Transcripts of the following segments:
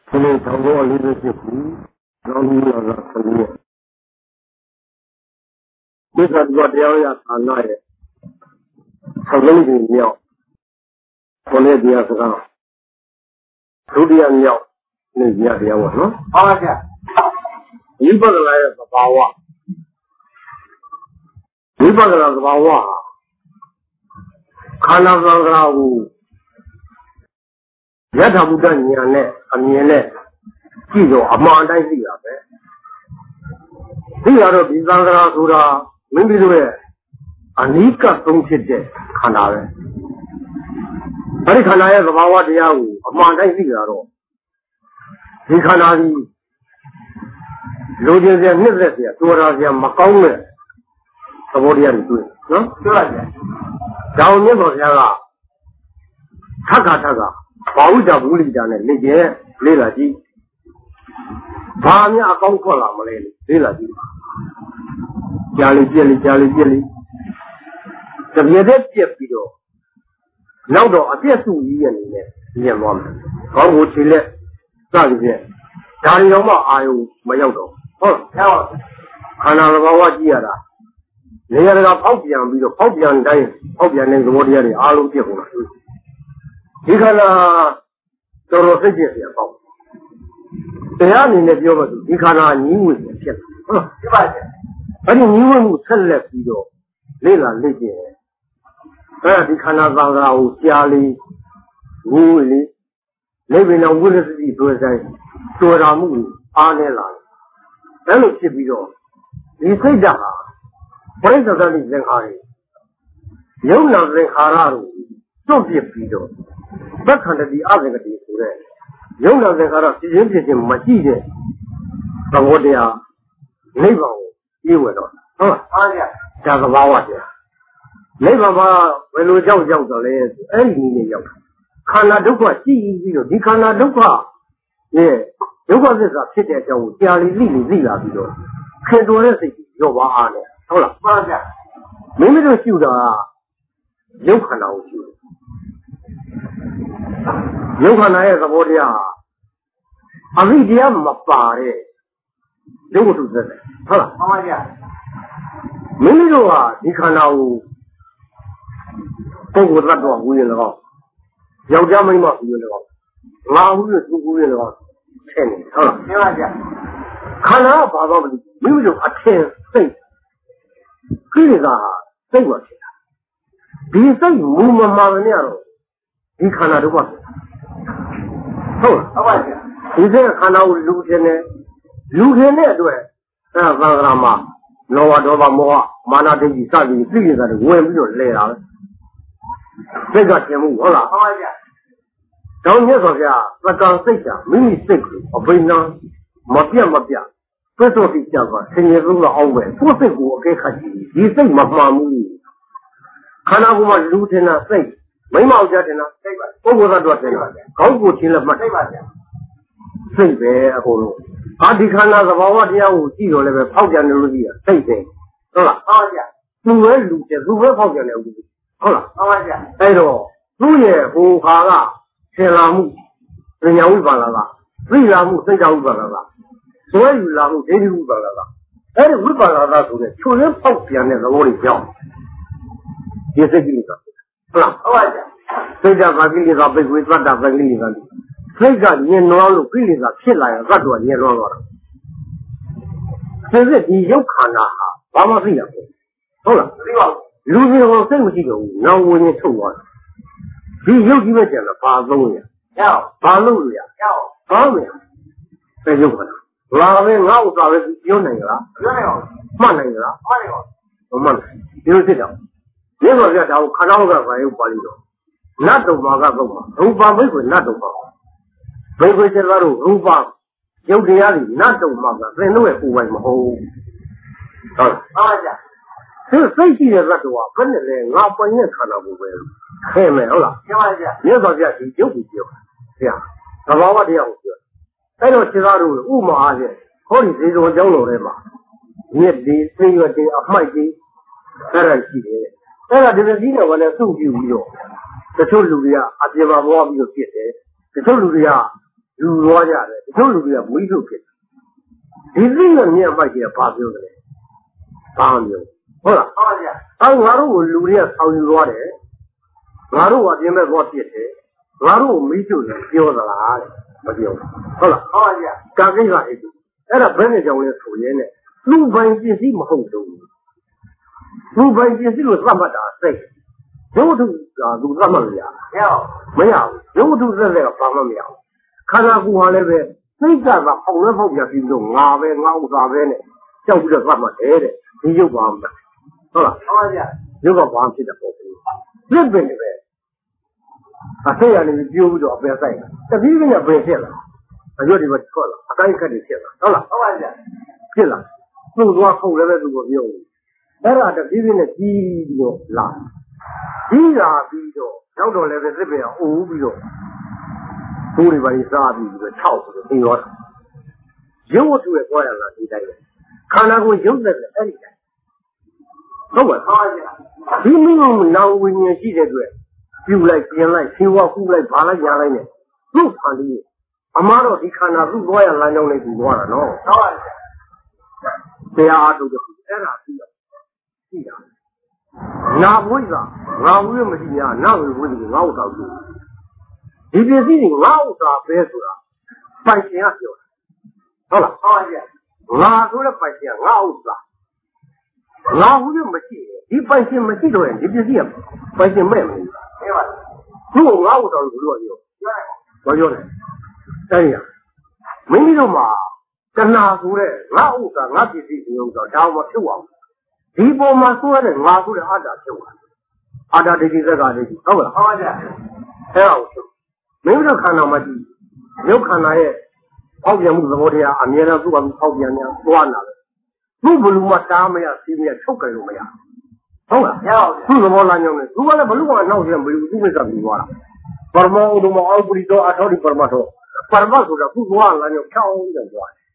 Ini tahu oleh rezeki, lalu ada seni. Bisa buat dia yang tanah ya, sebelum dia, oleh dia sekarang, kemudian dia dia mana? Apa dia? Ibadah ya kebawa, ibadah kebawa, karena orang ya dah bukan ni ane, kilo aman dah dia be. Dia ada bintang kerana surah, mimpi tu be, anika tungsit je khana be. Hari khana ya kebawa dia aman dah dia ro. Di khana ni, lojen dia ni dia, surah dia makau me, kemudian tu, no? Surah dia. Jauh ni tu dia thaka. Bau dah boleh jalan, leh lagi. Banyak akau kolah malay, leh lagi. Jali. Sebenarnya siap itu. Now do, ada tu ini mana. Kau ucile, tak dia. Jali nama ayu, macam tu. Oh, kerana bawa dia dah. Ni ada kau pian ni kemudian ni alu dia pun. Ikana terus saja dia tahu. Saya ni dia betul. Ikana niu dia. Siapa dia? Ani niu selek itu. Lela lagi. Ikana bangau jali niu ni. Lebih nak urus itu saja. Toramu anelan. Lalu siapa itu? Ini dah. Perintah dari zengari. Yang nak zengararu. Tu siapa itu? Bahkan di atas itu sudah, yang nak sekarang sih macam je, kalau dia lebah, ibu tu, jaga bawa dia, lebah kalau jauh tu le, ini jauh, kerana duka sih itu, di kerana duka, duka sesuatu kita jauh, jali lah itu, kedua sih jauh bahan, tahu lah, memang tu sudah, jauh kerana itu. Yang mana ya kemudian, awi dia mapare, jauh tu saja. Hala, apa dia? Meniru di kanau, tunggu tak dua bulan lagi. Jauh jauh mana bulan lagi, lahu tu bulan lagi. Ini, hala. Apa dia? Kana apa beli? Meniru akhir say, kiri dah say macam. Bisa mula mana ni aro. Di khana tu apa? Tahu? Apa dia? Ini khana ulu jenis tu bangkrama, doa mana dia bisa dipilih dari gue itu lelah. Mereka cemu, olah. Apa dia? Tahun ni sahaja, mereka saja, mini sekali, apa ini? Mafia. Betul siapa? Senyum awal, pusing gua kaji, bisa mahu. Khana gua ulu jenis say. Mấy màu cho thì nó, có một đoạn thì nó, có một chỉ là mặt, xây về hồ lô, đi khăn là bảo đi đâu chỉ rồi là về phao tiền được gì à, xây về, đó là, lúc ấy phao tiền được gì, đó là, đây rồi, lúc này hồ khá là, xe làm mu, người nhà uy vào là, vì làm mu xây uy vào là,所以làm mu thế uy vào là, đây là uy vào là rồi, cho nên phao tiền này là vô lý do, ये से की Saya dah bagi dia sampai kuih pada bagi dia kali. Saya ni nol pilih dah cilai, kado ni nol orang. Saya di jauh kana, bapa siapa? Tahu lah. Lu ni orang saya mesti tahu. Nahu ni tahu. Di jauh di mana lah, palu ya. Palu ya. Saya jauh kana. Lawe ngau tahu jauh ni lah. Mana ni lah? Mana? Jauh tidak. Ni kalau dia tahu kana orang kaya paling tu. Nak tu baga baga. Rupa baik nak tu baga. Baik cakap rupa. Jauh dia ni nak tu baga. Rendu kuai mahu. Tahu? Aja. Saya dia nak tu apa? Kan le ngapa ni kana buat. Heme, olah. Siapa dia? Ni kalau dia jauh. Ya. Kalau dia jauh. Kalau cakap rumah aja. Kau ni jauh jauh lorema. Ni di sini di ahmad di. Kerana sini. Kerana dia sini mana sugi ujo. Kecuali dia, ada bawa video kita. Kecuali dia, လူရောကြတယ်တို့လူတွေကမွေးထုတ်ဖြစ်ဒီသိရမြတ်မိုက်ကြီးကဘာပြောတယ်ဘာမျိုးဟုတ်လားဟုတ်ပါဗျာငါတို့ကိုလူတွေကဆောင်းယူသွားတယ်ငါတို့ကအပြင်ဘက်သွားပြစ်တယ်ငါတို့ကိုမိကျုပ်တယ်ပြောသလားတဲ့မပြောဘူးဟုတ်လားဟုတ်ပါဗျာကာကိစ္စအဲ့ဒါဘယ်နဲ့ကြောင့်လဲဆိုရဲနဲ့လူပိုင်ပစ္စည်းမဟုတ်တော့ဘူးလူပိုင်ပစ္စည်းကိုသတ်မှတ်တာစိတ်ရုပ်ထုကသူသတ်မှတ်လို့ရတယ်မရဘူးရုပ်ထုသက်သက်ကဘာမှမရဘူးခန္ဓာကိုယ်ဟာလည်းပဲစိတ်ကသာအောင်လဲပေါက်ပြပြီးတော့ငါပဲငါဥစ္စာပဲနဲ့ကြောက်ပြီးတော့သတ်မှတ်တယ်တဲ့ဒီရုပ်ပါမှာဟုတ်လားဟုတ်ပါဗျာရုပ်ကဘာဖြစ်တဲ့ပုံစံပြစ်ပင်တယ်ပဲအဆေရနေပြီးပြိုးပြီးတော့အပယ်ဆိုင်တာတတိယကပင်ဖြစ်လာအရွက်တွေပဲထွက်လာအတိုင်းခက်တွေဖြစ်လာဟုတ်လားဟုတ်ပါဗျာဖြစ်လာသူ့သွားခုတ်လည်းပဲသူ့ကိုပြောဘူးအဲ့ဒါတတိယနဲ့ကြီးပြီးတော့လာကြီးလာပြီးတော့ရောက်တော့လည်းပဲသစ်ပင်အိုးပြီးတော့သူ့တွေပါစားပြီးတော့ခြောက်ပြီးတော့သိရောတာရုပ်ဝတ္ထုရဲ့သွားရလာဒီတိုင်းပဲခန္ဓာကိုယ်ရုပ်သက်တယ်အဲ့ဒီတိုင်းဟုတ်ပါလားဒီမိမနောင်ဝိညာဉ်ရှိတဲ့အတွက်ပြုလိုက်ပြင်လိုက်ရှင်းဝကူလိုက်ဘာလိုက်ညာလိုက်နဲ့သူ့ခန္ဓာကြီးအမားတော့ဒီခန္ဓာသူ့သွားရလမ်းကြောင်းလေးသူသွားတာနော်ဟုတ်ပါဘူးတရားအားထုတ်တဲ့အဲ့ဒါသိတာနာဝိဇ္ဇာငါဝိမရှိညာနာဝိဝိဒီငါ့ဥစ္စာကိုဒီပစ္စည်းတွေငါ့ဥစ္စာပဲဆိုတာပိုင်ရှင်ကပြောတာဟုတ်လားဟုတ်ပါဘူးငါဆိုတဲ့ပိုင်ရှင်ကငါ့ဥစ္စာငါဝိမရှိဒီပိုင်ရှင်မရှိတော့ရင်ဒီပစ္စည်းကပိုင်ရှင်မဲ့မလို့ဟုတ်ပါဘူးသူ့ငါ့ဥစ္စာကိုပြောတယ်ပြောတယ်အဲ့ရမိမိတို့မှာတဏှာဆိုတဲ့ငါ့ဥစ္စာငါပစ္စည်းတွေဆိုတော့ဒါမှမဖြစ်အောင်ဒီပုံမှာဆိုရတဲ့ငါဆိုတဲ့အတ္တဖြစ်သွားတယ်။အတ္တဒိဋ္ဌိသက်ကလေးဟုတ်လား။ဟုတ်ပါဗျာ။အဲ့ဒါကိုမိမိတို့ခန္ဓာမှာကြည့်ရုပ်ခန္ဓာရဲ့ပေါက်ပြန်မှုသဘောတရားအမြဲတမ်းသူ့ဘာလို့ပေါက်ပြန်နေသွားလာလဲ။သူ့ဘလူမှာတားမရစီးမရချုပ်ကြလို့မရ။ဟုတ်လား။ရအောင်။သူ့သဘောလာညောင်းနေသူကလည်းဘလူကအနောက်ကျမလို့သူ့မိစ္ဆာပြီးသွားတာ။ပရမောဥဒ္ဓမအောက်ပရိသောအထောတိပရမတ်သောပရမတ်ဆိုတာသူ့သွားလာညောင်းဖြောင်းတယ်သွားတယ်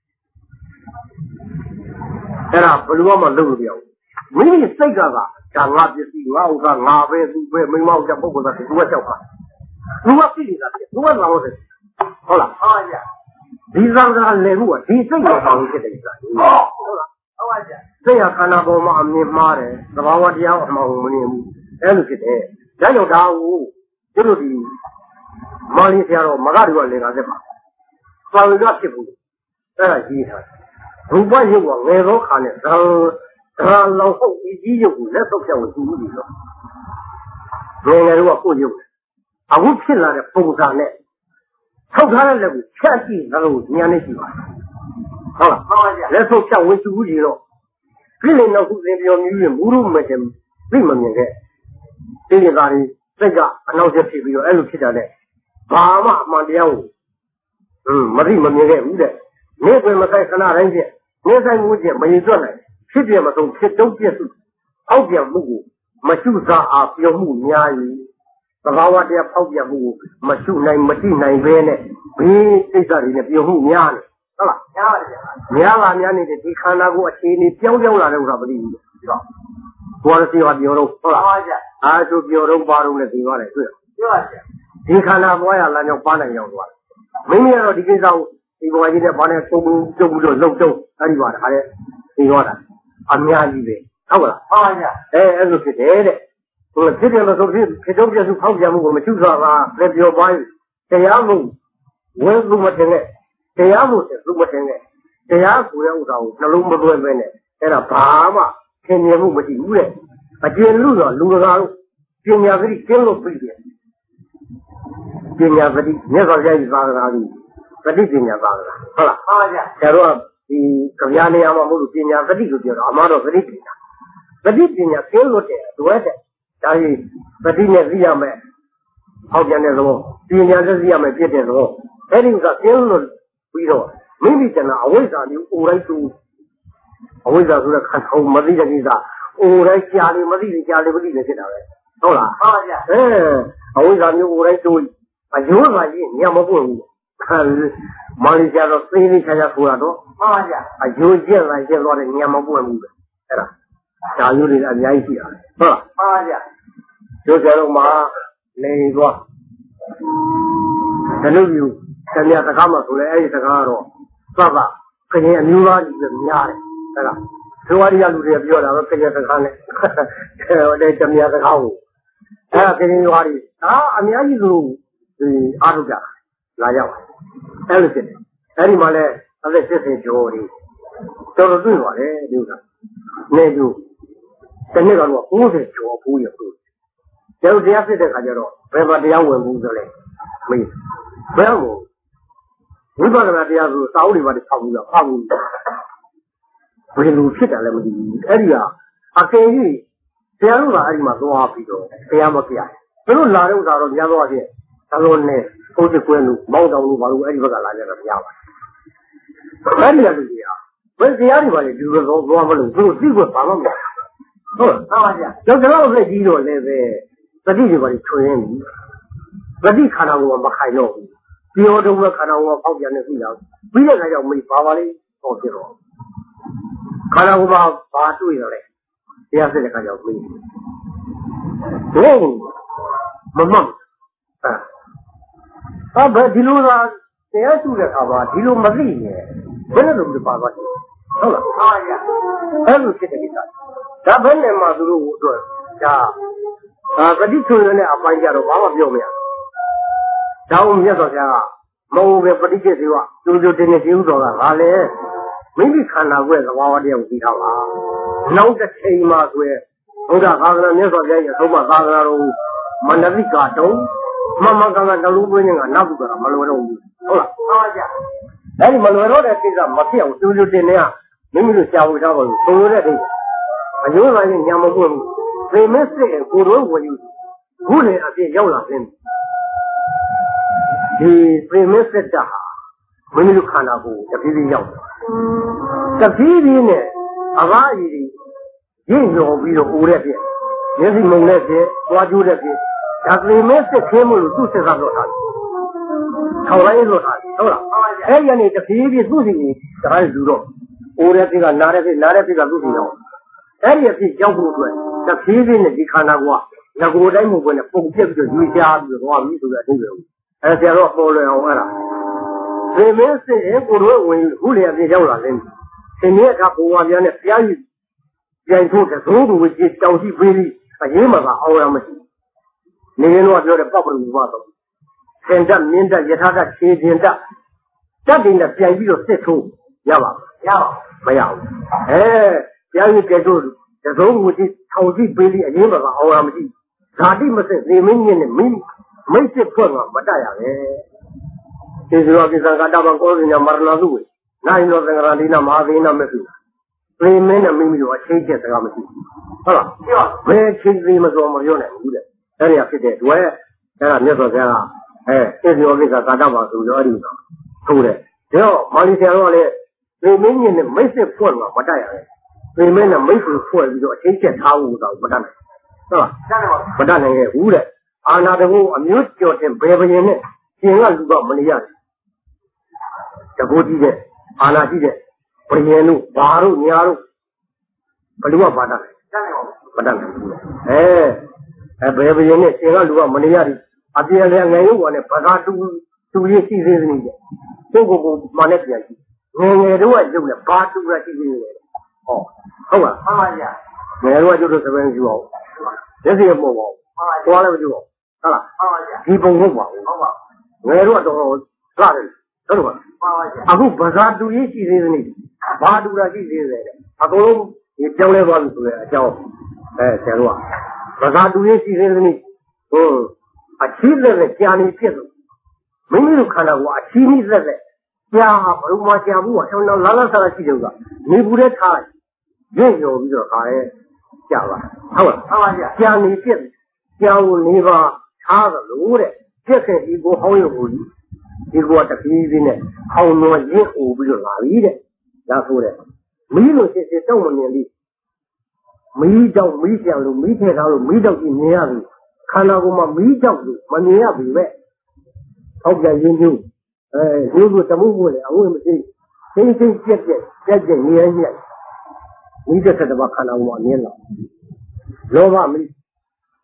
။အဲ့ဒါဘလူကမှလုပ်လို့မရဘူး။မိမိစိတ်ကဒါငါပစ္စည်းငါဥစ္စာငါပဲသူပဲမိမောက်ကြပုဂ္ဂိုလ်သားသူကကြောက်ပါသူကပြိနေတာသူကလာဟုတ်တယ်ဟုတ်လားဟုတ်ပါဗျာဒီသံဃာလည်းဟုတ်ဒီစိတ်ကိုဆောင်ဖြစ်တယ်ဆိုတာဟုတ်လားဟုတ်ပါဗျာစိတ်ရခန္ဓာပေါ်မှာအမြင်မှားတယ်သဘာဝတရားအမှန်ကိုမမြင်ဘူးအဲ့လိုဖြစ်တယ်ဒါကြောင့်ဒါကိုသူတို့ဒီမာလီဆရာတော်မဂ္ဂတွေကလင်္ကာသက်ပါသာဝေကဖြစ်ဘူးအဲ့ဒါကြီးထားရူပရုပ်ကငယ်သောခါနဲ့ဒါလောင်ဟုတ်ဒီကြီးရုပ်ကိုလက်တော့ပြောင်းလို့သူ့လို့ဆိုငယ်တော့ကိုရုပ်အခုဖြစ်လာတဲ့ပုံစံနဲ့ထောက်ထားတဲ့လက်ကိုဖြတ်ကြည့်လို့ဉာဏ်နဲ့ရှိပါတယ်ဟုတ်လားဟုတ်ပါဗျာလက်ဆုပ်ဖြတ်ဝင်သူကြီးတော့ပြည်လင်တော့ခုသင်ပြောမြူးရင်မူးလို့မတည်သိမမြင်ခဲ့ပြည်လင်သားတွေစိတ်ကအနောက်ကျဖြစ်ပြီးတော့အဲ့လိုဖြစ်တာနဲ့ဘာမှအမှန်တရားကိုမသိမမြင်ခဲ့ဘူးတဲ့နေပွင့်မဆိုင်ခဏတိုင်းဖြင့်နေဆိုင်မှုချင်းမရင်တွက်နိုင်ဖြစ်ပြမဆုံးဖြစ်တုံးပြည့်စုအောက်ပြန်မှုကိုမရှုစားအားပြောမှုများ၏သဘာဝတရားဖောက်ပြန်မှုကိုမရှုနိုင်မတိနိုင်ပဲနဲ့ဘေးစိတ်ဓာတ်တွေနဲ့ပြောမှုများနေဟုတ်လားများပါတယ်များပါများနေတဲ့ဒီခန္ဓာကိုအခြေအနေပြောင်းလာတဲ့ဥစ္စာမသိဘူးဟုတ်ဘောရစီကပြောတော့ဟုတ်လားဟုတ်ပါဗျာအားဆိုပြောတော့ပါတော့လည်းသိသွားတယ်တွေ့ပြောပါဗျာဒီခန္ဓာပွားရလာကြောင်းပါနိုင်ရောက်သွားတယ်မိမိကတော့ဒီကိစ္စကိုဒီဘဝကြီးနဲ့ဘာနဲ့သုံးဖို့ကြုံပြီးတော့လုံတုံးအဲ့ဒီပါဒါတဲ့သိသွားတာအများကြီးပဲဟုတ်လားဟုတ်ပါဗျာအဲ့လိုဖြစ်တယ်တဲ့ဟိုဖြစ်တယ်လို့ဆိုဖြစ်တော့ပြစုဖောက်ပြန်မှုကိုမချူစွာပါလက်ပြောပါတရားမှုဝဲလူမတင်နဲ့တရားမှုတဲ့လူမတင်နဲ့တရားကိုရဲ့ဥစ္စာကိုနှလုံးမသွဲပဲနဲ့အဲ့ဒါဘာမှသင်မြင်မှုမရှိဘူးတဲ့အကျဉ်းလူတော့လူတကာတို့ပညာသတိကျင်းလို့ပြီးတယ်ပညာသတိမြတ်စွာဘုရားကြီးသာသနာကြီးသတိပညာသာသနာဟုတ်လားဟုတ်ပါဗျာဒါတော့ဒီကြပြနေရမှာမဟုတ်လို့ပညာသတိကိုပြောတော့အမှားတော့သတိပညာကျင်းလို့တဲ့တွဲတဲ့ဒါကြီးသတိနဲ့သိရမယ်ဟောက်ပြန်တဲ့သဘောပညာနဲ့သိရမယ်ဖြစ်တဲ့သဘောအဲ့ဒီကကျင်းလို့ပြီးတော့မိမိတဏအဝိဇ္ဇာမျိုးအိုလိုက်တူအဝိဇ္ဇာဆိုတဲ့ခန္ဓာကိုမသိတဲ့ကိစ္စအိုလိုက်ကြာလေမသိလေကြာလေမသိလေဖြစ်တာပဲဟုတ်လားဟုတ်ပါဗျာအဝိဇ္ဇာမျိုးအိုလိုက်တူအယိုးကကြီးညမပွင့်ဘူးမာလီကျတော့သိသိချာချာဆိုတာတော့မှန်ပါဗျာအယိုးကျက်လိုက်ကျက်သွားတဲ့ညမပွင့်ဘူးပဲအဲ့ဒါဒါမျိုးတွေအများကြီးရှိရတယ်ဟုတ်လားမှန်ပါဗျာတို့ကြတော့မှနေသွားတလူယူတ Kanya Takama, Sulay Takaro, Papa, Kenya Nula, Yare, Suaria Viola, Kenya Takane, Kenya Takau, Kenya Wari, I mean, I do the Aruga, Laya, everything, Animale, as I say, Jory. Don't do what, do that. Nedu. The nigger was moving to a pool of food. There was the accident, I know, wherever the young one moved the leg. Me. Well, we got an idea of Saudi, what is coming up. When you sit at the area, I can hear. They are not my go up, they are not here. You know, Laro are on the other here. Alone, Otiquenu, Mount Alu, Ediva, Lana, Yama. Well, the animal is going to see what Pama. Oh, there's a lot of Ladino live the delivery train. The Dicana Mahino. The order work on our Paulian. We don't have me Pavali or Zero. Kanawama Batu in a lake. He has a kind of me. Oh, Mamma. Ah, but Dilura, they are to get about Dilu Mazini. When I look the Pavali. Oh, yeah. I will sit at it. That when the Maduru would do. Yeah. But this one, I find out of Yomia. Down Yasoja, Mo, particularly, you do the news or Valley. Maybe Kana wear the Wadi of Vitala. Now the same as where Oda Hagana never gave a Soma Hagaro, Mandavicato, Mamma Gana Lubin and Nabuga, Maloro. Oh, yeah. Any Maloro that is a Matia, do you dinner? Maybe you shall without so ready. And you like in Yamagun, they may say, good when you would have been Yola. The famous Daha, when you can't have the Pili Young. The Pili, Avadi, you will be already. Yes, in Monete, what you have it. That we missed the camel to Sesanotan. How I know that. Any the Pili is losing it, the High Duro. Already a narrative of losing. Any of these young women, the Pili in the Kanagua, the good aim when a folk gives the Lucia with one to the Hindu. As they are not following our they may say, when who have the Yola. They may have one young Piani. They took a road which is Chelsea Billy, a Yamaka, our machine. They know what you're a problem with water. Send them in the Yataka shade in that. That in the Piani of Seto, Yama, Mayao. Eh, Piani Pedro, the road which is Chelsea Billy, a Yamaka, our machine. Zadi must say, Minion and me. Make it for but I is Rocky Zangadam in a Marnazu. Nine of the Radina Marvina Messu. 3 men and Mimi were changed at the Ramati. Oh, where King Remus or Mariona? Any of it, where there are never there. Is your Visa Gadama to the Arena. To the Joe, Malicia, 3 million and make it for but I 3 men and make it for your change at how without Badana. Badana, who that? Another amused yourself bravery in it. Seeing us got money. The body there, Anati, Prienu, Baru, Niaru, Padua Badana. Badana. Eh, a bravery in it, seeing us got money. Appear there, one a Pagatu 2 years season. Don't go Manetian. Nay, do I do a part to receive. Oh, how yeah. May I do the seven you all? There's a mobile. Whatever you want. People move on. Where do I go? I hope Bazar do each season it. Badu is a go, you tell everyone to a job. Bazar do each season it. Oh, a children, Kiani Pietro. Many you can have a chini level. Yeah, Ruma Jabu, I don't know Lala Sarasiga. Niburet high. Yes, you're high. Java. How Kiani Pietro. Jawu Niva. Ah, the Lord, just you go how you would. You got a piece in it. How no you will be it. That's what it. Me no say don't nearly. Me don't meet you, meet it out, meet up in nearly. Kanaguma meet up, Mania be wet. How can you do? You with the movement, I wouldn't say. Anything get near yet. We just said about Kanaguma near. Lova me.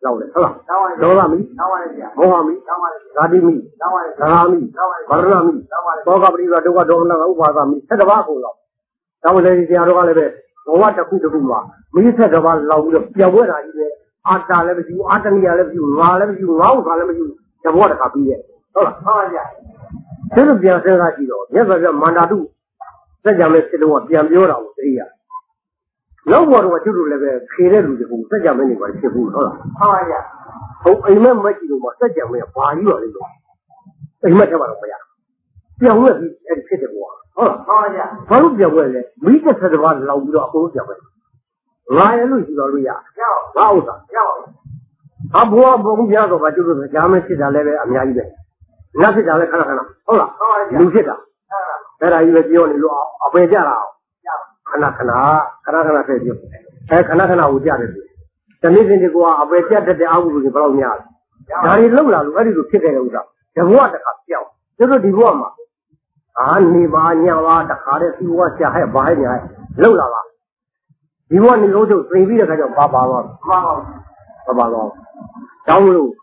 လောက်တယ်ဟုတ်လားဒေါသမီမောဟမီဓာတိမီသရာမီဗရဏမီသောကပရိသဒုက္ခဒေါမနဥပါသမီ7ပါးကိုလောက်ဒါမှလည်းဆရာတော်ကလည်းပဲဘဝတစ်ခုတစ်ခုမှာမိ7ပါးလောက်ပြီးတော့ပြောင်းဝဲတာကြီးပဲအာတာလည်းမရှိဘူးအာတဏိယလည်းမရှိဘူးငါလည်းမရှိဘူးငါဥစ္စာလည်းမရှိဘူးတဘောတခါပြီးရဲ့ဟုတ်လားဟုတ်ပါဗျာဒီလိုပြန်စဉ်းစားကြည့်တော့မြတ်စွာဘုရားမန္တာတုစัจ जा မဲ့စစ်တော့ပြန်ပြောတာကိုသိရလောက်ပေါ်တော့ကျွတ်လို့လည်းပဲခေတဲ့လူတွေကစัจ जा မဲ့နေပါဖြစ်ဘူးဟုတ်လားဟုတ်ပါဗျာဟုတ်အိမ်မက်မက်ကြီးလို့မှစัจ जा မဲ့ဘာကြီးပါလိမ့်လို့အိမ်မက်ထဲမှာတော့မရပြောင်းဝဲပြီးအဲ့ဒီဖြစ်တယ်ကွာဟုတ်လားဟုတ်ပါဗျာဘာလို့ပြောင်းဝဲလဲမိ7ပါးလောက်ပြီးတော့အကုန်ပြောင်းဝဲငါရလို့ရှိတော်လို့ရငါဥစ္စာအဘွားဘုံပြတော့ဗာကျွတ်လို့ကြားမဖြစ်တာလည်းပဲအများကြီးပဲနတ်ဖြစ်တာလည်းခဏခဏဟုတ်လားလူဖြစ်တာအဲ့ဒါကြီးပဲပြောနေလို့အပယ်ကြတာခဏခဏထည့်ပြောခဏခဏကိုကြတယ်တနေ့စဉ်ဒီကအပယ်ကြတတ်တဲ့အမှုတွေဘယ်လောက်များလဲဒါတွေလောက်လာလို့အဲ့ဒီလိုဖြစ်ခဲ့တဲ့ဥစ္စာဒီဘဝတစ်ခါပြောင်းကျတော့ဒီဘဝမှာနေပါညပါတခါတည်းဒီဘဝရှာဟဲ့ဘာဟဲ့ညာလောက်လာပါဒီဘဝနေလို့သိပြီးတဲ့ခါကျတော့ဘာပါတော့ဘာတော့တောင်းလို့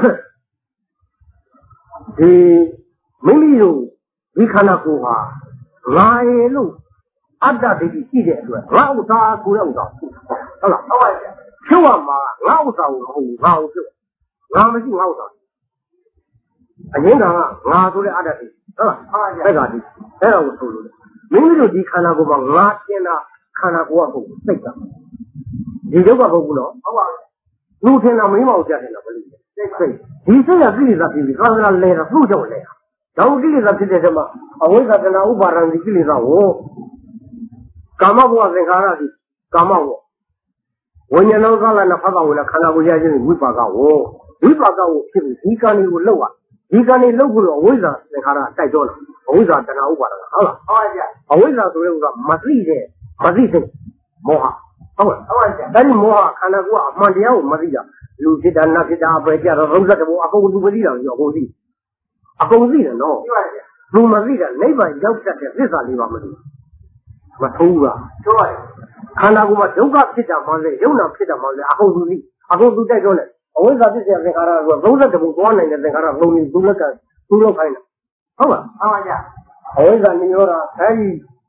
ဒီမိမိတို့ဒီခန္ဓာကိုယ်ဟာငါရဲ့လို့အတ္တဒိဋ္ဌိရှိတဲ့အတွက်ငါဥစ္စာကိုယ်ရဲ့ဥစ္စာဟုတ်လားဟုတ်ပါရဲ့ဖြုတ်ရမှာငါဥစ္စာကိုမဟုတ်ဘူးငါ့ကိုဖြုတ်ငါမရှိငါဥစ္စာအရင်ကငါဆိုတဲ့အတ္တဒိဋ္ဌိဟုတ်လားဟုတ်ပါရဲ့အဲ့ဒါဒီအဲ့ဒါကိုဆိုလို့မိမိတို့ဒီခန္ဓာကိုယ်မှာငါကျင်တာခန္ဓာကိုယ်ကဟုတ်စိတ်ကဒီဒုက္ခမဟုတ်ဘူးနော်ဟုတ်ပါလူထင်တာမင်းမအောင်ကြတယ်နော်ဘယ်လိုလဲစိတ်ဒီစိတ်ကကိလေသာဖြစ်ပြီးကာလလဲတာသူ့ကြောင့်လဲတာဒါကိလေသာဖြစ်တဲ့တည်းမှာအဝိဇ္ဇာတဏှာဥပါဒံဒီကိလေသာကိုကာမဘဝသင်္ခါရဒီကာမဘဝဝိညာဏောကလနာဖတ်တော်ဝင်ခန္ဓာကိုယ်ရခြင်းဝိပါကကိုဖြစ်ပြီးဒီကံတွေကိုလောက်ပါဒီကံတွေလောက်ဖို့တော့အဝိဇ္ဇာသင်္ခါရတိုက်တော့လာအဝိဇ္ဇာတဏှာဥပါဒံဟုတ်လားဟုတ်ပါဗျာအဝိဇ္ဇာဆိုတဲ့ဥစ္စာမသိတဲ့မသိစိတ်မောဟဟုတ်ပါဗျာဒါဒီမောဟခန္ဓာကိုယ်ကအမှန်တရားကိုမသိတာလူဖြစ်တာနတ်ဖြစ်တာပဲကြတော့30ဘုံအကုန်လူမသိတာကြီးအကုန်သိတယ်နော်လူမသိတာနိဗ္ဗာန်ရောက်တတ်တဲ့သစ္စာလေးပါမသိမထုံးဘူးပြောရတယ်ခန္ဓာကိုယ်မှာဒုက္ခဖြစ်တာမှလည်းယုံနာဖြစ်တာမှလည်းအကုန်သူသိအကုန်သူတိုက်တော့လေအဝိဇ္ဇာဖြစ်တဲ့သင်္ခါရက30ဘုံသွားနိုင်တဲ့သင်္ခါရ3မျိုးသူလက်ကသူလောက်ခိုင်းတာဟုတ်ပါဟုတ်ပါကြအဝိဇ္ဇာနိရောဓအဲဒီ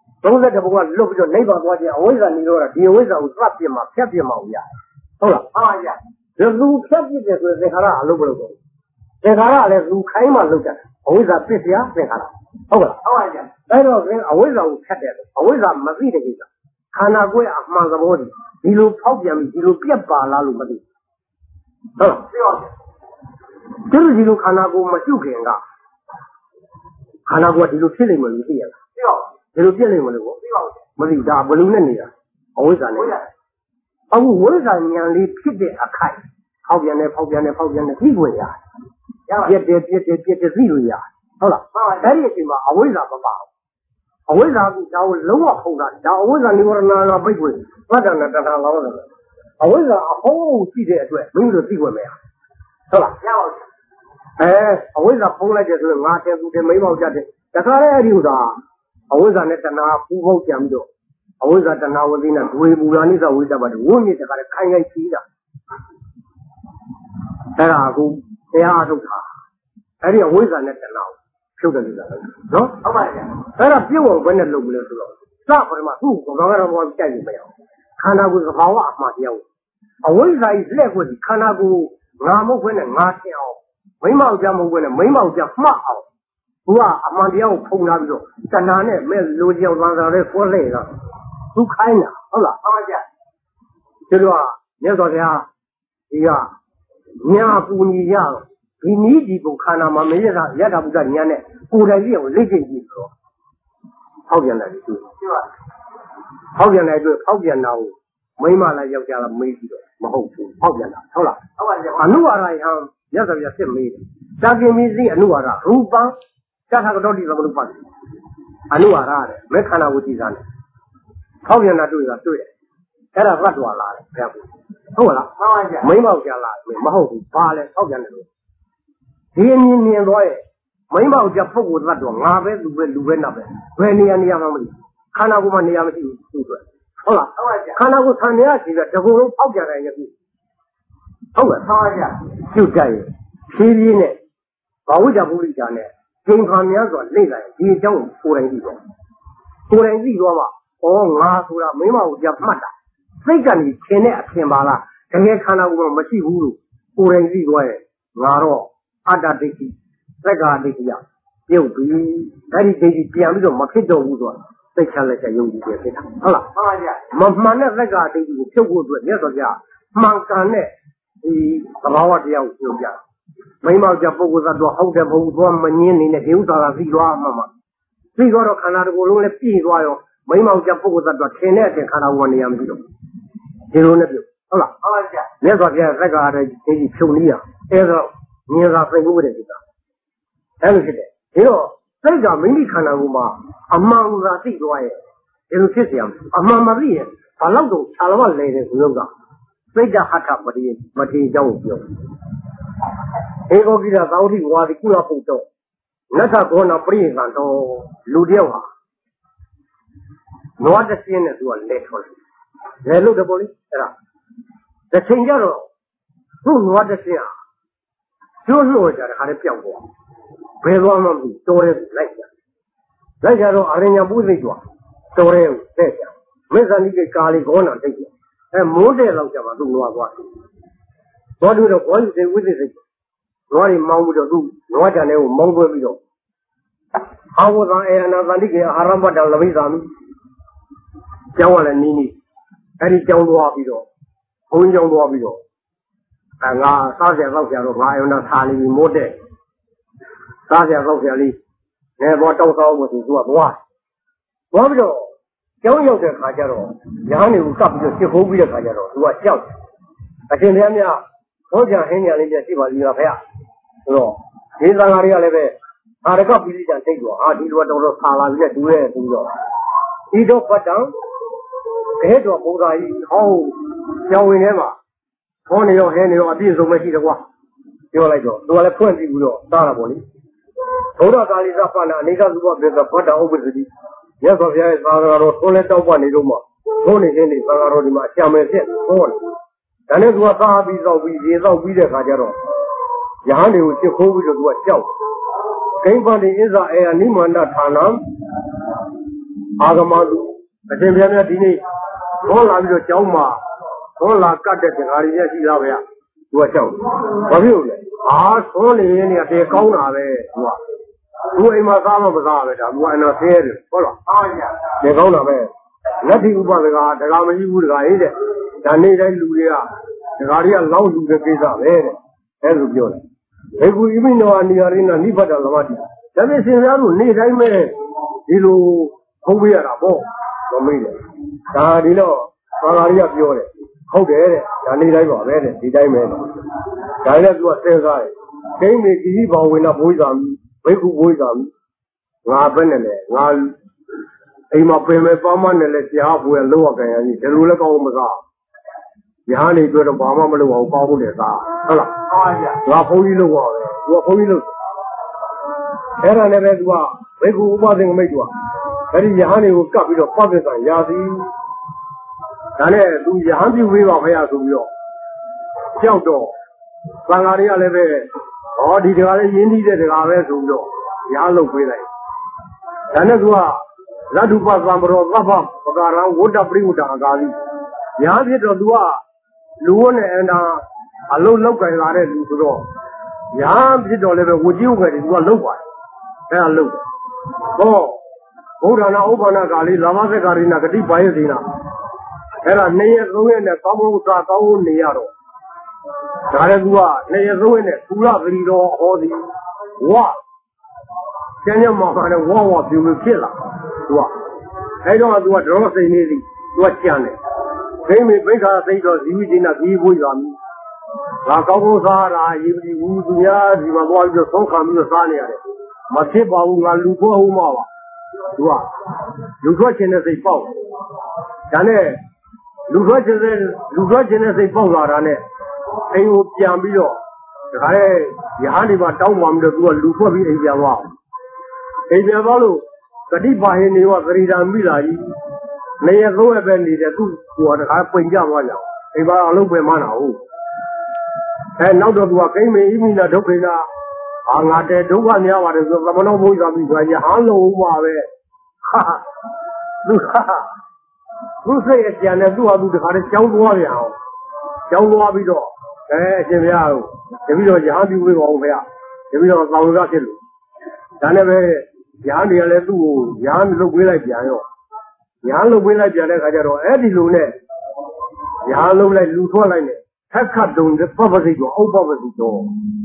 30ဘုံကလွတ်ပြီးတော့နိဗ္ဗာန်သွားခြင်းအဝိဇ္ဇာနိရောဓဒီအဝိဇ္ဇာကိုသတ်ပြမှာဖြတ်ပြမှာရဟုတ်လားဟုတ်ပါကြဒီလူဖြတ်ပြတယ်ဆိုရင်သင်္ခါရအလုပ်မလုပ်ဘူးသင်္ခါရလည်းလူခိုင်းမှလုပ်တယ်အဝိဇ္ဇာပစ္စယသင်္ခါရဟုတ်ကဲ့ဟုတ်ပါကြအဲ့တော့အဝိဇ္ဇာကိုဖြတ်တယ်အဝိဇ္ဇာမသိတဲ့ကိစ္စခန္ဓာကိုယ်အမှန်သဘောဒီလိုဖောက်ပြန်ပြီးဒီလိုပြက်ပါလားလို့မသိဟုတ်လားပြောတယ်ဒီလိုခန္ဓာကိုယ်မပြုတ်ခင်ကခန္ဓာကိုယ်ဒီလိုဖြစ်နေမှလို့သိရလားပြောဒီလိုပြက်နေမှလို့ပြောမသိဒါဘယ်လိုနဲ့နေတာအဝိဇ္ဇာနဲ့အခုဝိဇ္ဇာဉာဏ်လေးဖြစ်တဲ့အခိုက်ဖောက်ပြန်နေသိခွင့်ရတယ်ပြက်တယ်သိလို့ရတယ်ဟုတ်လားအဲ့ဒီအချိန်မှာအဝိဇ္ဇာမပါဘူးအဝိဇ္ဇာကဒါကိုလုံးဝဖုံးတာဒါအဝိဇ္ဇာနိဝရဏနာပိတ်ခွင့်သတ္တနာတဏှာလောတယ်အဝိဇ္ဇာအဟုတ်ရှိတဲ့အတွက်မင်းတို့သိခွင့်မရဟုတ်လားရပါဘူးအဝိဇ္ဇာဖုံးလိုက်တယ်ဆိုရင်ငါတဲ့သူတဲ့မိမောက်ကြတယ်တခါလေအဲ့ဒီဥစ္စာအဝိဇ္ဇာနဲ့တဏှာပူပေါက်ကြံပြီးတော့အဝိဇ္ဇာတဏှာဝသိနာဒွေမူလာနိစ္စဝိတ္တပါတယ်ဝိမြစ်တခါလေခိုင်ချီးတာအဲ့ဒါအခုတရားအထုတ်တာအဲ့ဒီအဝိဇ္ဇာနဲ့တဏှာဖြုတ်တယ်လို့ဆိုတာနော်ဟုတ်ပါရဲ့အဲ့ဒါပြုတ်အောင်ဘယ်နဲ့လုပ်မလဲဆိုတော့စပရမသူ့ဘာကတော့ဘာကြိုက်နေမရအောင်ခန္ဓာကိုယ်သဘာဝအမှားတရားကိုအဝိဇ္ဇာကြီးလက်ွက်ဒီခန္ဓာကိုယ်ငါမဟုတ်ဘဲနဲ့ငါထင်အောင်မိမောက်ကြမဟုတ်ဘဲနဲ့မိမောက်ကြမှတ်အောင်သူကအမှန်တရားကိုဖုံလာပြီးတော့တဏှာနဲ့မဲ့လိုချင်အောင်သာတဲ့ဆွဲလဲတာသူခိုင်းတာဟုတ်လားဟုတ်ပါကြဒီလိုကမြတ်စွာဘုရားဒီကညာပူညီရတော့ဒီနည်းဒီပုံခန္ဓာမှာမရတာရတာဘုရားညာနဲ့ကိုယ်တိုင်ကြီးကိုလက်ကျင့်ကြည့်တော့ဟောက်ပြန်တယ်သူပြောပါဟောက်ပြန်တဲ့အတွက်ဟောက်ပြန်တာကိုမိမလားယောက်ျားလားမေးကြည့်တော့မဟုတ်ဘူးဟောက်ပြန်တာဟုတ်လားဟုတ်ပါရဲ့အနုဝါဒယဟံမြတ်စွာဘုရားဖြစ်မေးတယ်တာကိမိသိအနုဝါဒရူပံတထာဂတောတိသမနုပ္ပါဒ်အနုဝါဒတဲ့မဲခန္ဓာကိုကြည်စားတယ်ဟောက်ပြန်တာတွေ့တာတွေ့တယ်အဲ့ဒါသတ္တဝါလားတဲ့ဘုရားဟုတ်လားဟုတ်ပါရဲ့မိမောက်ကြလားမဟုတ်ဘူးဘာလဲဟောက်ပြန်တယ်လို့ဒီအမြင်သွားရဲ့မိမောက်ကြပုဂ္ဂိုလ်သတ္တဝါငါပဲလူပဲနတ်ပဲဘယ်နေရာမှမသိခန္ဓာကိုယ်မှာနေရာမရှိဘူးသူ့အတွက်ဟုတ်လားခန္ဓာကိုယ်ဆံနေရရှိတဲ့တကူလုံးဖောက်ပြန်နိုင်ရဲ့ပြီ好个啥呀？就这样，谁呢？把我家不理家呢？经常面说累了，你讲个人地多，个人地多吧？哦，俺说了，没嘛我家慢的，谁干你天天天罢了，天天看到我们没洗葫芦，个人地多哎，俺说阿达这些，这个这些呀，有比那你这些变不着，没看到我说，再看那些有一点非常好了，慢那这个这些票过多，你说家慢干呢，老话这样就讲。没毛家不过他多好的不多么年龄的有啥子多嘛嘛，最多都看到这个龙的变多哟，没毛家不过他多天天看到我那样子的，这种的好了，你说这这个这些兄弟啊，这个你说分不的这个，还有是的，这个这个没你看到过吗？阿妈我说最多耶，这种是这样，阿妈妈的，他老多查了我来的不用个，这家还差不的，没听讲过。一个给他到底我的古老不多，那他说那不灵感都路电话，我这些呢做来出来，来路的不灵，是吧？这新疆了，不我这些啊，就是我家的还得变过，别说我们多的来家说人家不会做，多的在家，没啥你给家里搞那这些，哎，没得老家嘛都我做，我这个我有这为这些。我的忙不着都，我家呢我忙不着。好我说哎呀，那咱这个阿拉伯讲了为啥呢？讲完了你，哎你讲多少比着，我讲多少比着，哎我啥些老些都我用那茶里没得，啥些老些里，哎我找找我就做多，我不着，讲要的看见了，然后呢我干不着，最后不着看见了，我讲，啊今天呢，我讲很讲的这地方离了拍。是吧？这三个人来呗，他这个比例讲这个啊，你说都是他那边多的，对吧？一周发展，这个不大一好，小问题嘛，好你要很你要比什么记得话，要来着，多来判定不了，当然不哩。头到家里上班了，你看如果别个发展我不是的，你说别三个人出来倒班那种嘛，从那天里三个人的嘛，下面线好了，但是说啥比绕比的绕比的看见了。然后就后边就多叫，根本的意思哎呀，你们那厂长，阿个嘛都，这边的地呢，从那就叫嘛，从那干的这个人家去那边多叫，我没有的，啊，从那呢别搞那呗，是吧？我嘛啥嘛不啥呗，我按那写的，好了，别搞那呗，那听不把这个没有这个意思，但你在路里啊，这个人老路的给啥呗的，还是不要的。哎，我一般的话，你人呢，你不知道嘛的，咱们现在都你在没，一路后边了不，我没的，啊，你了，哪里也不要的，好给的，咱你在做没的，你在没的，咱那做这个，给没给包围那不会咱们，维护不会咱们，俺本来嘞，俺，哎嘛，本来帮忙的嘞，底下不会路啊，跟人家，这路来搞我们啥？यहाँ नहीं तो बाबा मतलब वो बाबू लेता है ना वहाँ कोई लोग वो कोई लोग ऐसा नहीं है दुआ भाई को ऊपर से मैं दुआ अरे यहाँ नहीं वो काफी लोग पाकिस्तान यादी जाने तू यहाँ भी हुई बात है यार तू यो क्या तो संगारी वाले पे और ढीठे वाले ये नहीं दे देगा वे तू यो यहाँ लोग कोई नहीं जाने दुआ लाडू पास बामरो बाबा पका रहा वो डबरी उठा गाली यहाँ भी तो दुआ लोगों ने ना अल्लाह लोग कह रहे हैं दूसरों यहाँ भी तो ले वो जीव कह रहे दुआ लोग आए है अल्लाह तो वो राना वो बना गाली लवा से गाली ना कटी पाए थी ना है ना नहीं है रोए ने कब उठा कब नहीं यारो सारे दुआ नहीं है रोए ने पूरा गरीबों हो दी वाह क्या मामा ने वाह भी खेला दुआ है तो दुआ ड्रो से नहीं दी दुआ क्या ने कहीं में बैठा सही तो जीवी जी ना जीव हुई जामी राकाबो सारा ये भी वो दुनिया जीवा वो जो सोखा में जो साने आ रहे मथे बाबू ना लूको हो मावा दुआ लूको चेने से पाओ जाने लूको चेने से पाओ ला रहा ने कहीं वो प्याम भी जो अरे यहाँ नहीं बात टाउ माम जो दुआ लूको भी नहीं जावा कहीं में बालू कभी बाहर नहीं हुआ करीराम भी लाई नहीं है तो है बैठ लीजिए तू वो अगर पंजाब वाला एक बार आलू पे माना हो နောက်တော့သူကကိမ့်မေးမိနာဒုက္ခိနာငါတဲ့ဒုက္ခများပါတယ်ဆိုသမနောဘုရားပြီးဆိုရင်ဟန်လုံးပါပဲသူစိတ်အကြံနဲ့သူ့ဟာသူတခါတည်းကြောင်းသွားပြန်အောင်ကြောင်းသွားပြီးတော့အရှင်ဘုရားတို့တပည့်တော်ရဟန်းပြုပေးပါဦးခင်ဗျတပည့်တော်သောင်ရဖြစ်လို့ဒါနဲ့ပဲရဟန်းတွေကလည်းသူ့ကိုရဟန်းလုပ်ပေးလိုက်ပြန်ရောရဟန်းလုပ်ပေးလိုက်ပြန်တဲ့ခါကျတော့အဲ့ဒီလိုနဲ့ရဟန်းလုပ်လိုက်လူထွက်လိုက်နဲ့ထက်ခတ်တုံတဲ့ပပစိတ်တော့ဥပပစိတ်တော့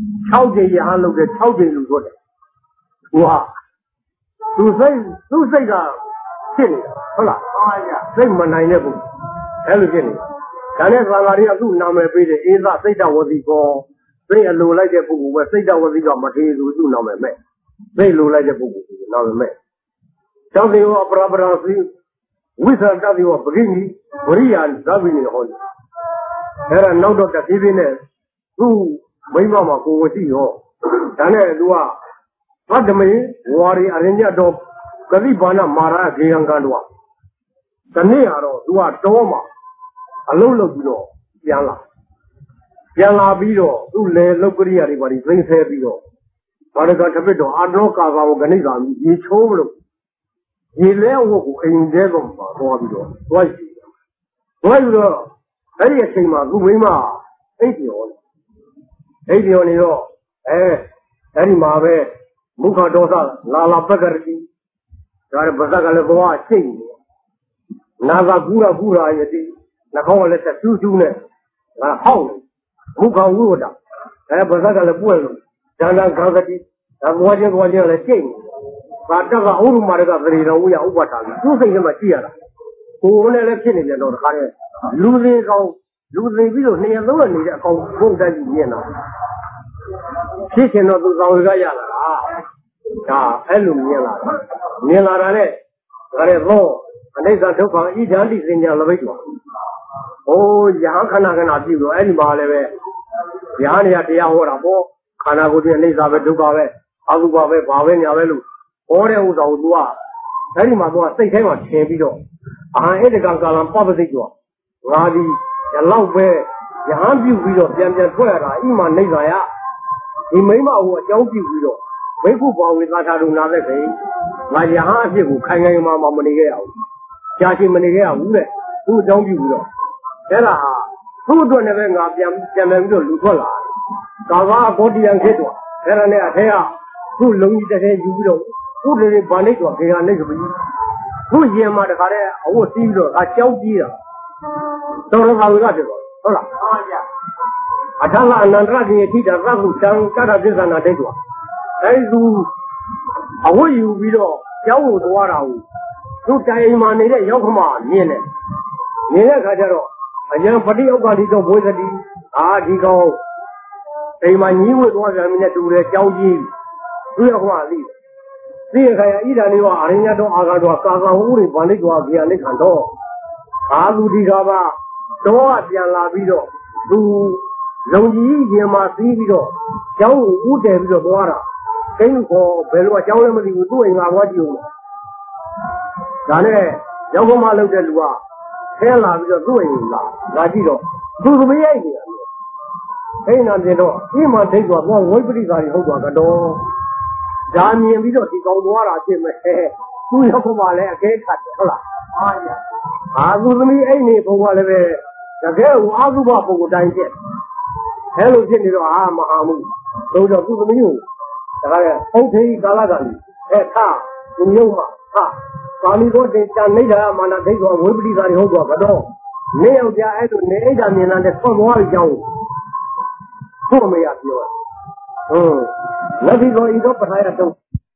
6ကြိမ်ရဟန်းလုပ်တဲ့6ကြိမ်လူထွက်တယ်သူဟာသူစိတ်ကဖြစ်နေတာဟုတ်လားစိတ်မနိုင်တဲ့ပုဂ္ဂိုလ်အဲ့လိုဖြစ်နေတာဒါနဲ့သံဃာတွေကသူ့နာမည်ပေးတယ်အေးသစိတ်တဝတိကောစိတ်အလိုလိုက်တဲ့ပုဂ္ဂိုလ်ပဲစိတ်တဝတိကမထေရသူသူ့နာမည်မဲ့စိတ်လိုလိုက်တဲ့ပုဂ္ဂိုလ်ကနာမည်မဲ့သောတေဝပရပရာစီဝိသတတိဝပဂိနိဝရိယသဗ္ဗိနိဟောအဲ့ဒါနောက်တော့တဖြည်းဖြည်းနဲ့သူ့မိမမှာကိုယ်ဝရှိရောဒါနဲ့သူကဗတ္တမေဝါရီအရင်ညတော့ကတိဘာနာမာရခေယံကံတော့ဒီနေ့ကတော့သူကတောမှာအလုံးလုံးပြီးတော့ပြန်လာပြီးတော့သူ့လေလုတ်ကရိယာတွေပါပြီးသိမ်းဆဲပြီးတော့ဘာလကတပည့်တော်အာတောကာကာကိုဂဏိတာရေချိုးလို့ရေလဲဝတ်ကိုအိမ်ထဲတော့ပါသွားပြီးတော့သွားယူတော့အဲ့ဒီအချိန်မှာသူ့မိမအိပ်ပြောနေတော့အဲ့ဒီမှာပဲမုခဒေါသလာပက္ကတိဒါရပဇက်ကလည်းဘဝချိတ်နေနာသာကူရာယတိနှာခေါင်းကလည်းတူးနဲ့ဟောက်နေမုခဝိဝဒပဇက်ကလည်းပွက်လို့ဒါနဂါဂတိဒါဘဝချင်းလည်းချိတ်နေဘာတက်ကဥရုမာရကသရေတော်ဝိယဥပတာသူ့စိတ်ထဲမှာကြည့်ရတာကိုယ်နဲ့လည်းဖြစ်နေတယ်တော့တခါတည်းလူသေးပြီးတော့200 300နေတဲ့အကောင်ဘုံတက်ပြီးမြင်တာဖြစ်ချင်တော့သူဆောင်ရရလာတာဒါအဲ့လိုမြင်လာတာနဲ့ဒါလည်းတော့အနိစ္စဒုက္ခဣဒံတိစဉ္ညာလဘိတ်တော်ဟိုရဟန်းခဏပြုတော့အဲ့ဒီမှာလည်းပဲရဟန်းတွေကတရားဟောတာပေါ့ခန္ဓာကိုယ်ရဲ့အနိစ္စပဲဒုက္ခပဲအတုပပဲဘာပဲညာပဲလို့ဟောတဲ့ဥစ္စာကိုသူကအဲ့ဒီမှာသူကစိတ်ထဲမှာထင်ပြီးတော့အာဟိတကံကာလံပပစိတ်တော်ငါဒီလောက်ပဲရဟန်းပြုပြီးတော့ပြန်ထွက်ရတာအိမနိဗ္ဗာန်ရဒီမိမကိုအကြောင်းပြုပြီးတော့ဘိက္ခုဘာဝေသာထာတို့နာသက်ခေငါရဟန်းအဖြစ်ကိုခိုင်မှမနေခဲ့ရဘူးကြာရှည်မနေခဲ့ရဘူးတဲ့သူ့အကြောင်းပြုပြီးတော့အဲ့ဒါဟာသူ့အတွက်လည်းပဲငါပြန်ပြီးတော့လူထွက်လာကာဘာဘောတိယံခေတော့အဲ့ဒါနဲ့အထက်ကသူ့လုံကြီးတစ်ထဲယူပြီးတော့သူ့တွေဗာလိတ်တော့ခေဟာလိတ်ဆိုပြီးသူ့ရင်မှာတခါတည်းအဝတ်စီးပြီးတော့အကြောင်းကြီးတာတော်တော်ခါဝေကတယ်ဟုတ်လားဟုတ်ပါဗျာအထကအနန္တရကြီးထိတာသတ်မှုတန်ကရသစ္စာနာဒိဋ္ဌဝအဲဒီသူအဝတ်ယူပြီးတော့ကျောင်းကိုသွားတာကိုသူတိုင်မှနေတဲ့ရောက်ခမမြင်တယ်နေတဲ့ခါကျတော့အញ្ញံပฏิဩက္ခတိတော့ဘွေသတိဒီကောင်အိမ်မှာညီးဝတ်သွားကြတယ်နဲ့တူတယ်ကျောင်းကြီးသူရောက်ခမသိရခါရဣဒံနေဝအရိညတော်အာဃာတော်ကာကာဝုရိဗန္ဓိတော်ဗျာနိခံတော်လူဒီကပါတော့ပြန်လာပြီးတော့သူလုံကြီးရင်မှာစီးပြီးတော့ကျောင်းကိုဥတည်ပြီးတော့သွားတာကိန်းခေါ်ဘယ်လိုအကြောင်းလဲမသိဘူးသူ့အိမ်မှာသွားကြည့်ဦးဒါနဲ့ရောက်ခမလုပ်တဲ့လူကထဲလာပြီးတော့သူ့အိမ်လာကြည့်တော့သူသမီးရိုက်နေတာအိမ်နာပြင်တော့အိမ်မှာဒိတ်သွားဝိပရိကာရီဟုတ်သွားကတော့ဒါမြင်ပြီးတော့ဒီကောင်သွားတာဖြစ်မဲ့သူ့ရောက်ခမလည်းအကဲခတ်တယ်ဟုတ်လားသူသမီးအိမ်နေဘုံကလည်းပဲတကယ်ကိုအာသုဘပုဂ္ဂိုလ်တိုင်းဖြစ်အဲလိုဖြစ်နေတော့မဟာမှုတို့တော့သူသမီးကိုဒါကြတဲ့ပုတ်သေးကာလကလေးသူမျိုးမှာပါဠိတော်တင်တန်နေတာမာနဒိဋ္ဌောဝိပရိကာရီဟုတ်တော့နေယောက်ျားအဲ့လိုနေအိဒါမြင်လာတဲ့ဆွတ်သွားပြီးကြောင်းဖို့မရပြောလက်ဒီတော်ဤတော့ပထိုင်ရတော့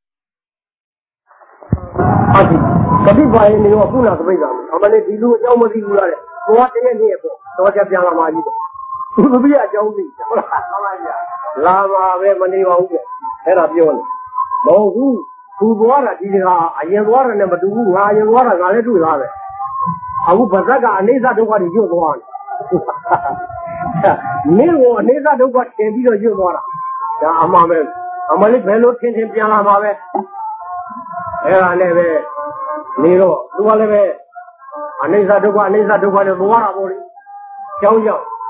ကတိပါရင်ရောခုနကပိတ်တာအမလေးဒီလူအကြောင်းမသိဘူးလားတဲ့ဘောတရက်နေ့ပေါ့တော့ကြပြန်လာမှကြီးပေါ့သူသမီးအကြောင်းသိဟုတ်လားမှန်ပါဗျာလာပါပဲမနေပါဘူးတဲ့အဲ့ဒါပြောနေမဟုတ်ဘူးသူသွားတာဒီကအရင်သွားတာနဲ့မတူဘူးငါအရင်သွားတာငါလည်းတွေ့သားပဲအခုဗဇက်ကအနိစ္စဒုက္ခတွေညွတ်သွားတယ်မင်းကိုအနိစ္စဒုက္ခထင်ပြီးတော့ညွတ်သွားတာဒါအမှန်ပဲအမလေးဘယ်လိုထင်ပြန်လာမှာပဲအဲ့ဒါနဲ့ပဲနေတော့သူကလည်းပဲအနိစ္စဒုက္ခနဲ့သွားတာပေါ့လေကြောင်း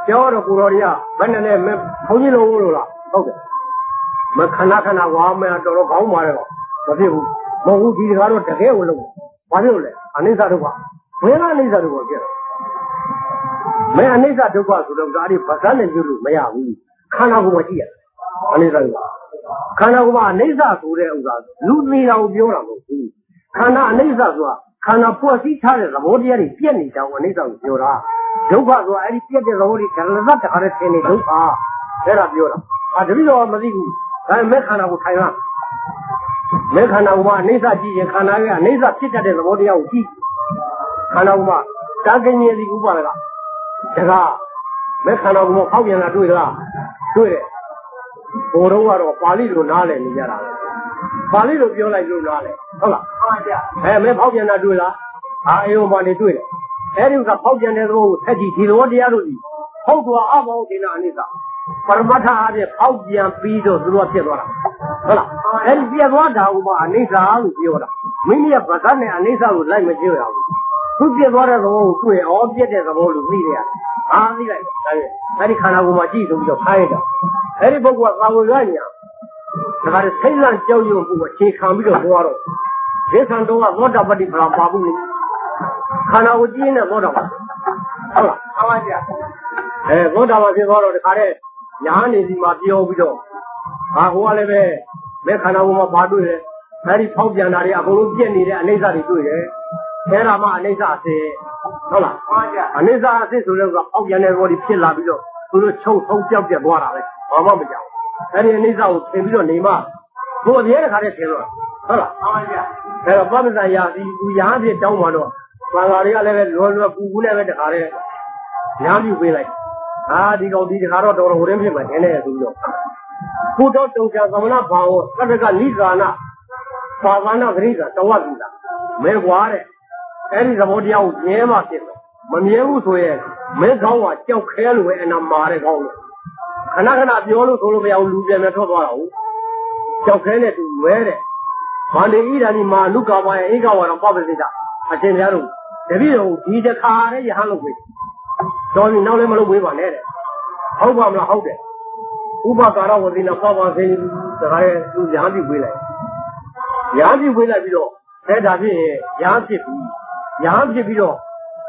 ပြောတော့ကိုတော်တွေကဘယ်နဲ့လဲဘုန်းကြီးလုံးလို့လားဟုတ်တယ်မခဏခဏဝါမယ်တော်တော်ကောင်းပါတယ်ကောမဖြစ်ဘူးမဟုတ်ဘူးဒီကတော့တကယ်ကိုလုံးဘာဖြစ်လို့လဲအနိစ္စဒုက္ခဘယ်ကအနိစ္စဒုက္ခဖြစ်လဲမင်းအနိစ္စဒုက္ခဆိုတော့ဒါတွေဘာသာနဲ့ပြောလို့မရဘူးခန္ဓာကိုယ်မှာကြည့်ရတယ်အနိစ္စဒုက္ခခန္ဓာကိုယ်မှာအနိစ္စဆိုတဲ့ဥစ္စာလူနေတာကိုပြောတာမဟုတ်ဘူးခန္ဓာအနိစ္စဆိုတာခန္ဓာပွက်စီးထားတဲ့သဘောတရားတွေပြည့်နေကြအောင်အနိစ္စကိုပြောတာဒုက္ခဆိုတာအဲ့ဒီပြည့်တဲ့သဘောတွေကလသတ္တခါနဲ့ထင်နေဒုက္ခအဲ့ဒါပြောတာတပည့်တော်မသိဘူးဒါပေမဲ့ခန္ဓာကိုထိုင်ရမဲခန္ဓာကိုမှအနိစ္စကြည့်ရင်ခန္ဓာကအနိစ္စဖြစ်တတ်တဲ့သဘောတရားကိုကြည့်ခန္ဓာကိုမှတာကင်းရည်ဒီဥပါဒကဒါကမဲခန္ဓာကိုမှဖောက်ပြန်တာတွေ့လားတွေ့တယ်ဘိုးတော်ကတော့ပါဠိလိုနားလည်နေကြတာပဲပါဠိလိုပြောလိုက်လို့နားလည်ဟုတ်လားဟုတ်ပါဗျမဲဖောက်ပြန်တာတွေ့လားအေယုံပါနေတွေ့တယ်အဲ့ဒီကဖောက်ပြန်တဲ့သဘောကိုဆက်ကြည့်ဒီသဘောတရားတို့ဒီဟုတ်သွားအဘောဒိနာအနိစ္စပရမတ္ထအားဖြင့်ဖောက်ပြန်ပြီးတော့သူတို့ဖြစ်သွားတာဟုတ်လားအဲ့ဒီပြည့်သွားတာကမှအနိစ္စလို့ပြောတာမိမိရဲ့ဗဇတ်နဲ့အနိစ္စကိုလိုက်မကြည့်ရဘူးသူပြည့်သွားတဲ့သဘောကိုတွေ့အောင်ပြည့်တဲ့သဘောလို့သိရတယ်သိလိုက်ဒါပေမဲ့အဲ့ဒီခန္ဓာကိုယ်မှာကြည့်ဆိုပြီးတော့ခိုင်းရတာအဲ့ဒီပုဂ္ဂိုလ်ကသာဝရညာဒါကစိတ်လန့်ကြောက်ရွံ့မှုအခြေခံပြီးတော့သွားတော့ဒေသံတော်ကသောတာပတ္တိဖလားပါဘူးလေခန္ဓာကိုကြည့်နေသောတာပတ္တိဟုတ်လားဟုတ်ပါဗျာသောတာပတ္တိဖြစ်သွားတော့ဒီခါတဲ့ညာနေစီမှာပြောပြီးတော့ဟိုကလည်းပဲမဲခန္ဓာကိုယ်မှာဘာတွေ့လဲအဲဒီဖောက်ပြန်တာတွေအကုန်လုံးပြည့်နေတဲ့အနိစ္စတွေတွေ့တယ်အဲဒါမှအနိစ္စအစစ်ဟုတ်လားဟုတ်ပါဗျာအနိစ္စအစစ်ဆိုတော့ဖောက်ပြန်တဲ့ဘောတွေဖြစ်လာပြီးတော့သူတို့ချုပ်ထုံးပြောက်ပြတ်သွားတာပဲဘာမှမကြောက်အဲဒီအနိစ္စကိုသင်ပြီးတော့နေမှကိုယ်အမြဲတခါတည်းထင်တော့ဟုတ်လားဟုတ်ပါဗျာအဲတော့ပပ္ပဇာယာဒီသူရာအဖြစ်တောင်းမှတော့ဘာသာတွေကလည်းပဲလွယ်ပူပူနဲ့ပဲတခါတည်းညာပြုပေးလိုက်ဒီကောင်ဒီတခါတော့တော်တော်ဟိုရင်းဖြစ်မှာနည်းနည်းဆိုပြီးတော့ခုတော့တုံချာသမဏဘာဝသတ္တကနိဂာနပါဝနာဂရိကတဝတ်ပြီလားမဲကွာတဲ့အဲ့ဒီသဘောတရားကိုမြဲမှဖြစ်တယ်မမြဲဘူးဆိုရင်မဲကောင်းကကြောက်ခဲလို့ပဲအနာမာတဲ့ကောင်းလို့ခဏခဏပြောလို့ဆိုလို့မရဘူးလူပြန်ပြန်ထွက်သွားတာဟုတ်ကြောက်ခဲနဲ့သူဝဲတဲ့ဗန္ဒေဣဒာနိမာလူကာမရဲ့ဧကဝါရပပ္ပစိတအရှင်ဘုရားတို့တပည့်တော်ဒီတခါနဲ့ယဟန်လုပ်ပြီတော်ပြီနောက်လည်းမလုပ်ဝေးပါနဲ့တဲ့ဟုတ်ပါမလားဟုတ်တယ်ဥပကာရဝတိနာပပသိတခါရဲ့သူညာပြုပေးလိုက်ညာပြုပေးလိုက်ပြီးတော့ဒါဖြစ်ရင်ညာဖြစ်ပြီးတော့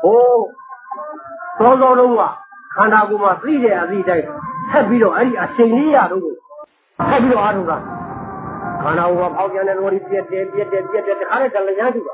သောလုံးကခန္ဓာကိုယ်မှာသိတဲ့အသည့်တိုင်းထပ်ပြီးတော့အဲ့ဒီအချိန်လေးရတော့ထပ်ပြီးတော့အားထုတ်တာခန္ဓာကိုယ်ကပေါက်ပြန်တဲ့လိုပြက်တယ်တခါနဲ့တလျားပြုတာ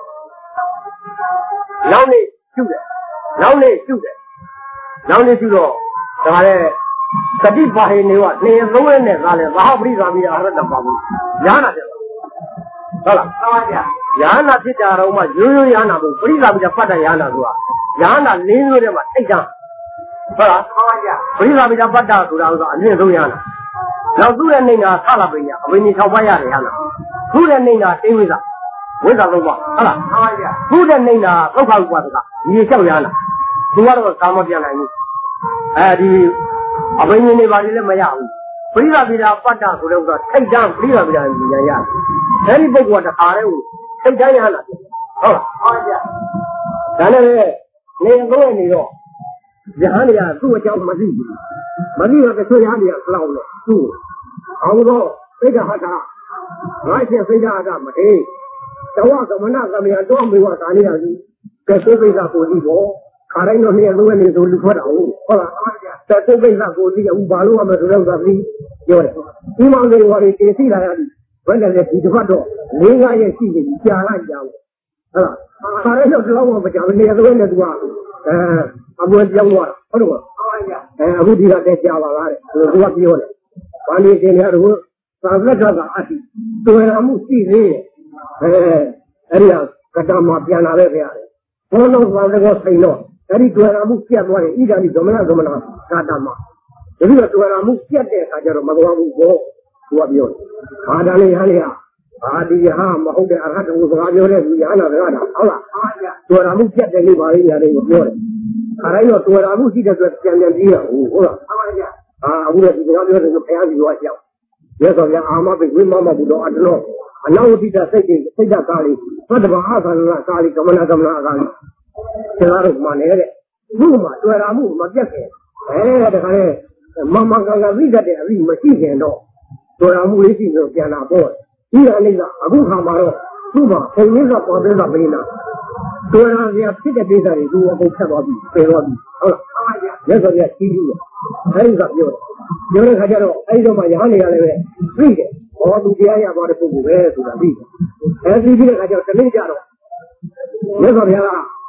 နောက်နေ့ပြုတယ်နောက်နေ့ပြုတော့ဒါလည်းတတိပါဟိနေဝနေသုံးရက်နဲ့ကလည်းသာပရိသာပြီးအာရတပါဘူးညာနာတယ်ဟုတ်လားဟုတ်ပါဗျာညာနာဖြစ်ကြတော့မှရိုးညာနာဘူးပရိသာပြီးပတ်တဲ့ညာနာဆိုတာညာနာ၄မျိုးတည်းမှာထိတ်တာဟုတ်လားဟုတ်ပါဗျာပရိသာပြီးပတ်တာဆိုတာကအမြင့်ဆုံးညာနာနောက်သူ့ရဲ့နေတာဆလာပညာအဝိနည်း၆ပါးရတယ်ညာနာသူ့ရဲ့နေတာတိဝိဇ္ဇဝိဇ္ဇလုံးပါဟုတ်လားဟုတ်ပါဗျာသူ့ရဲ့နေတာဒုက္ခဥပါဒကမြေလျှောက်ညာနာသူကတော့သာမပြန်နိုင်ဘူးဒီအဘိညာဉ်တွေပါလည်းမရဘူးပရိသဗေဒပတ္တဆိုတဲ့ဥစ္စာထိတ်တန်းပရိသဗေဒဉာဏ်ရတယ်အဲဒီပုဂ္ဂိုလ်ကတခါတည်းကိုထိတ်တန်းရလာတယ်ဟုတ်လားဟုတ်ပါဗျာဒါနဲ့နေတော့နေတော့ယဟန်တွေကသူ့အကြောင်းမသိဘူးမသိတော့တချို့ယဟန်တွေကလောက်လို့သူ့အောင်တော့သိက္ခာဟတ္တငါချင်းသိက္ခာဟတ္တမထေတဝသမဏသမယတော့မေဝသာနေရစီကဲသိက္ခာကိုကြည့်တော့ခါတိုင်းတော့နေလုံးနေဆိုလူထွက်တာဟုတ်လားတဲ့သိက္ခာကိုကြည့်အခုဘာလို့ရမလဲဆိုတော့ပြီးပြောတယ်ဒီမောင်လေးတွေတေစီလာရတယ်ဘယ်နဲ့လဲဒီတစ်ဖက်တော့၄-၅ရက်ရှိနေပြီကြာလိုက်ကြဘူးဟုတ်လားခါတိုင်းတော့တော့မကြောက်နေလုံးနဲ့သူကအမွေပြောင်းသွားတာဟုတ်တော့အခုဒီကတည်းကြာပါလားတဲ့သူကပြောတယ်ဘာလို့တင်ရတော့သာလက်ကအတိတွေ့ရမှုရှိသေးတယ်အဲ့ဒီကတမပြန်လာပဲခင်ဗျာဘောလုံးသွားတဲ့ကိုဆိုင်တော့အဲ့ဒီတွေ့ရမှုပြတ်သွားရင်ဣဒာတိသမဏကတမတပြီးတော့တွေ့ရမှုပြတ်တဲ့အခါကျတော့မသွားဘူးဘောသူကပြောတယ်ဒါလေးဟာလေဒီဟာမဟုတ်တဲ့အရဟတကိုစကားပြောတဲ့သူရဟနာစကားတာဟုတ်လားတွေ့ရမှုပြတ်တယ်လို့ပါလိမ့်ရတယ်ကိုပြောတယ်ခါတိုင်းတော့တွေ့ရမှုရှိတဲ့အတွက်ပြန်ပြီးတာဟုတ်လားအခုလည်းဒီစကားပြောတယ်ဆိုဘုရားကြီးရောကြောက်ရဲဆိုရအာမပိဝိမမဘုတော်အတလောအနောတိတစိတ်ဓာတ်ကာလီသတ္တဗအာသရကာလီကမနာကာလီဆရာတော်မှနေတဲ့ဘုမှာတွေ့ရမှုမပြတ်ခင်这个妈妈刚刚为了这为没几天到，多让母亲就变拿包，依然那个阿公看嘛了，是吧？后面个包子咋没呢？多让人家皮的比赛里，如果够拍到比，拍到比，好了，那个也记住了，还有啥有人看见了，还有嘛养的下来呗，对的，我都这样把的不顾呗，是吧？对的，哎，对的，看见真没家了，那个别了，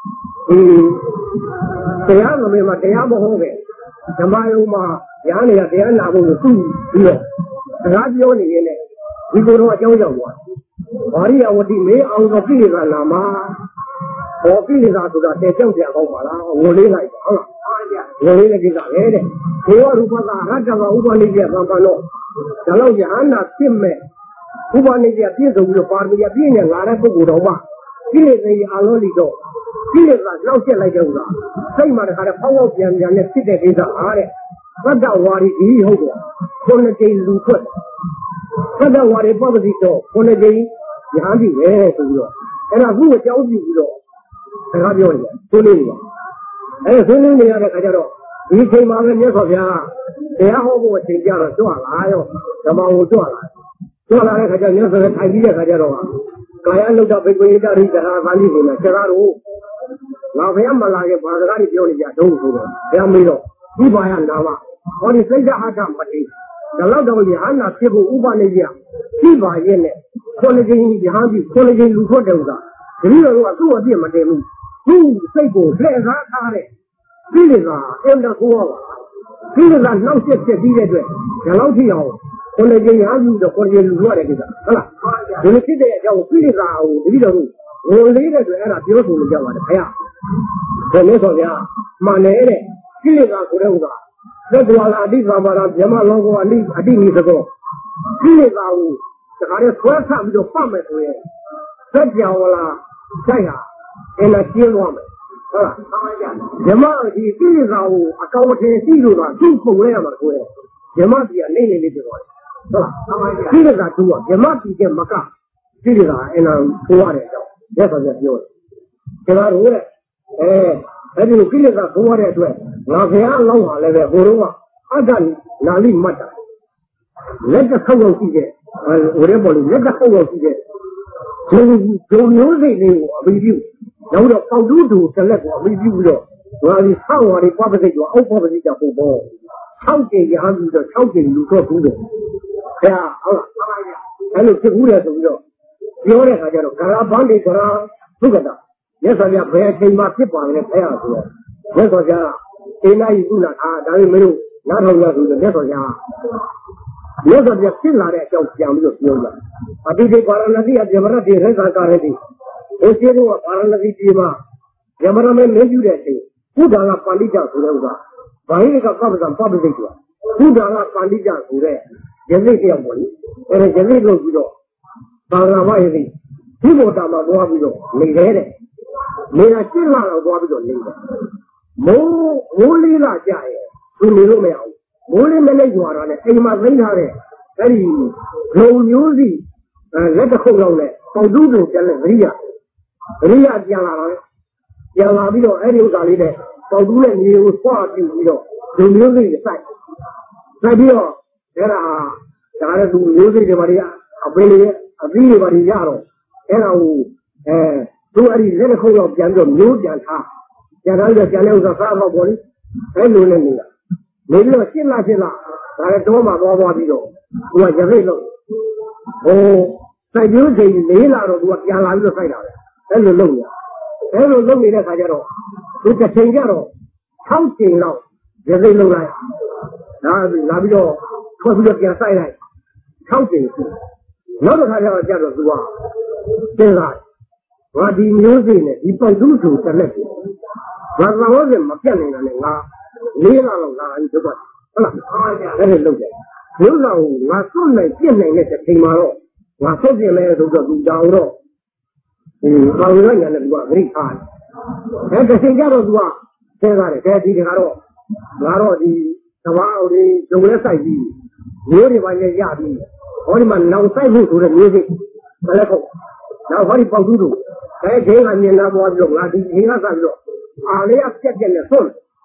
这样子没嘛，这样不好呗。什么有嘛？养的呀，这样拿不住，对吧？啥教你呢？你给我教教我。我的呀，我的没熬到比赛了嘛？我比赛是在在挣钱好嘛啦？我来来讲了，我来给他来的。我如果他这个我把那些办法弄，咱老家那品没，我把那些品种就把那些品呢，俺来不顾着吧？品的这些俺老里头。这个老些来讲了，谁嘛的他的跑跑偏偏的皮在给他啊的，我到我的以后多，我那这路困，我到我的包子里头，我那这养的哎，对不对？哎，那如果教育不着，在哪表演？孙女的，哎，孙女的那个叫做，你起码个年少片啊，这样好给我请假了，赚了哟，要把我赚了，赚了那个叫年少的太低了，个叫做啊，刚才弄到北京家里在那管理呢，在那路。老婆也没拉给把这里表里家都是的，这样没有，一般人拿嘛，我的身家还干不起，这老东西俺那屁股五百那家，几百人呢，可能给你行去，可能给你路口走的，这里我做这么的路，路谁过来啥啥的，这里个现在多了，这里个老些些比的对，这老天要，可能给行去的，可能给路口的给他，好了，你们现在叫我这里个我这个路。我来的对那表叔的叫我的，哎呀，我没说呀，妈来的，这个过来我，这过来地方把他别嘛老过你这个，这个我，这还得说差不多半百多元，这叫我了，这样，在那接我们，好了，别嘛的这个我，高天记住了，就过来嘛过来，别嘛的那的这个，好了，这个多，别嘛的这么干，这个哎那多的叫。也算是有的，这个路嘞，哎，这个给那个多的对，那这样老话来的，不如啊，俺这哪里没得，那个好有时间，我这不里那个好有时间，就牛肉的我没丢，然后包猪肚这那个我没丢着，我的炒我的包不是叫，熬包不是叫不包，炒这样子的，炒这路做猪肉，哎呀，好了，还有这屋里怎么着？有的他叫做，刚刚帮的说了不个的，也说讲不要起码10帮的培养出来，也说讲现在一股呢他但是没有拿头要求的，也说讲，也说讲新来的叫讲就有了，这些把那地啊，别把那地人上干的地，我写的我把那地嘛，别把那没有的地，不让他管理讲出来个，万一个搞不上搞不进去，不让他管理讲出来，也是这样问，现在都知道。当然我也是，这个咱们多比较厉害的，没人进来了多比较厉害，没理那家耶，就没有没有，没理没那家了呢，哎妈人家的，这里老牛的，那个后头呢，到路中间来人家讲了，讲了比较哎有啥里的，到路呢你有花就比较，有牛的在比较，这啦，咱这都牛的嘛的呀，回来。比如把你家了，然后如果你这个口要变成牛变差，变成个变成个啥个玻璃，还弄那个，没了新了，咱多嘛比较，我也会弄，在牛这没了都我变了就晒了的，还是弄的，还是弄的大家都，就这新家了，超新了，也会弄来，那比较，可是就变晒来，超新。老多他要叫做是吧？现在我的牛仔呢，一般都是在那边。我让我怎么变成了呢？你那了你这个，好了，这是路的。有时候我送来变成那些黑马了，我送进来都是路上了。老人家那个没看，这新家都是吧？现在的这地方了，我的什么的中国赛季，有的玩意压的。我的嘛老在乎做的东西，再来讲，然后我的包租住，在这个面那我用啊，这个啥子，你要接的送，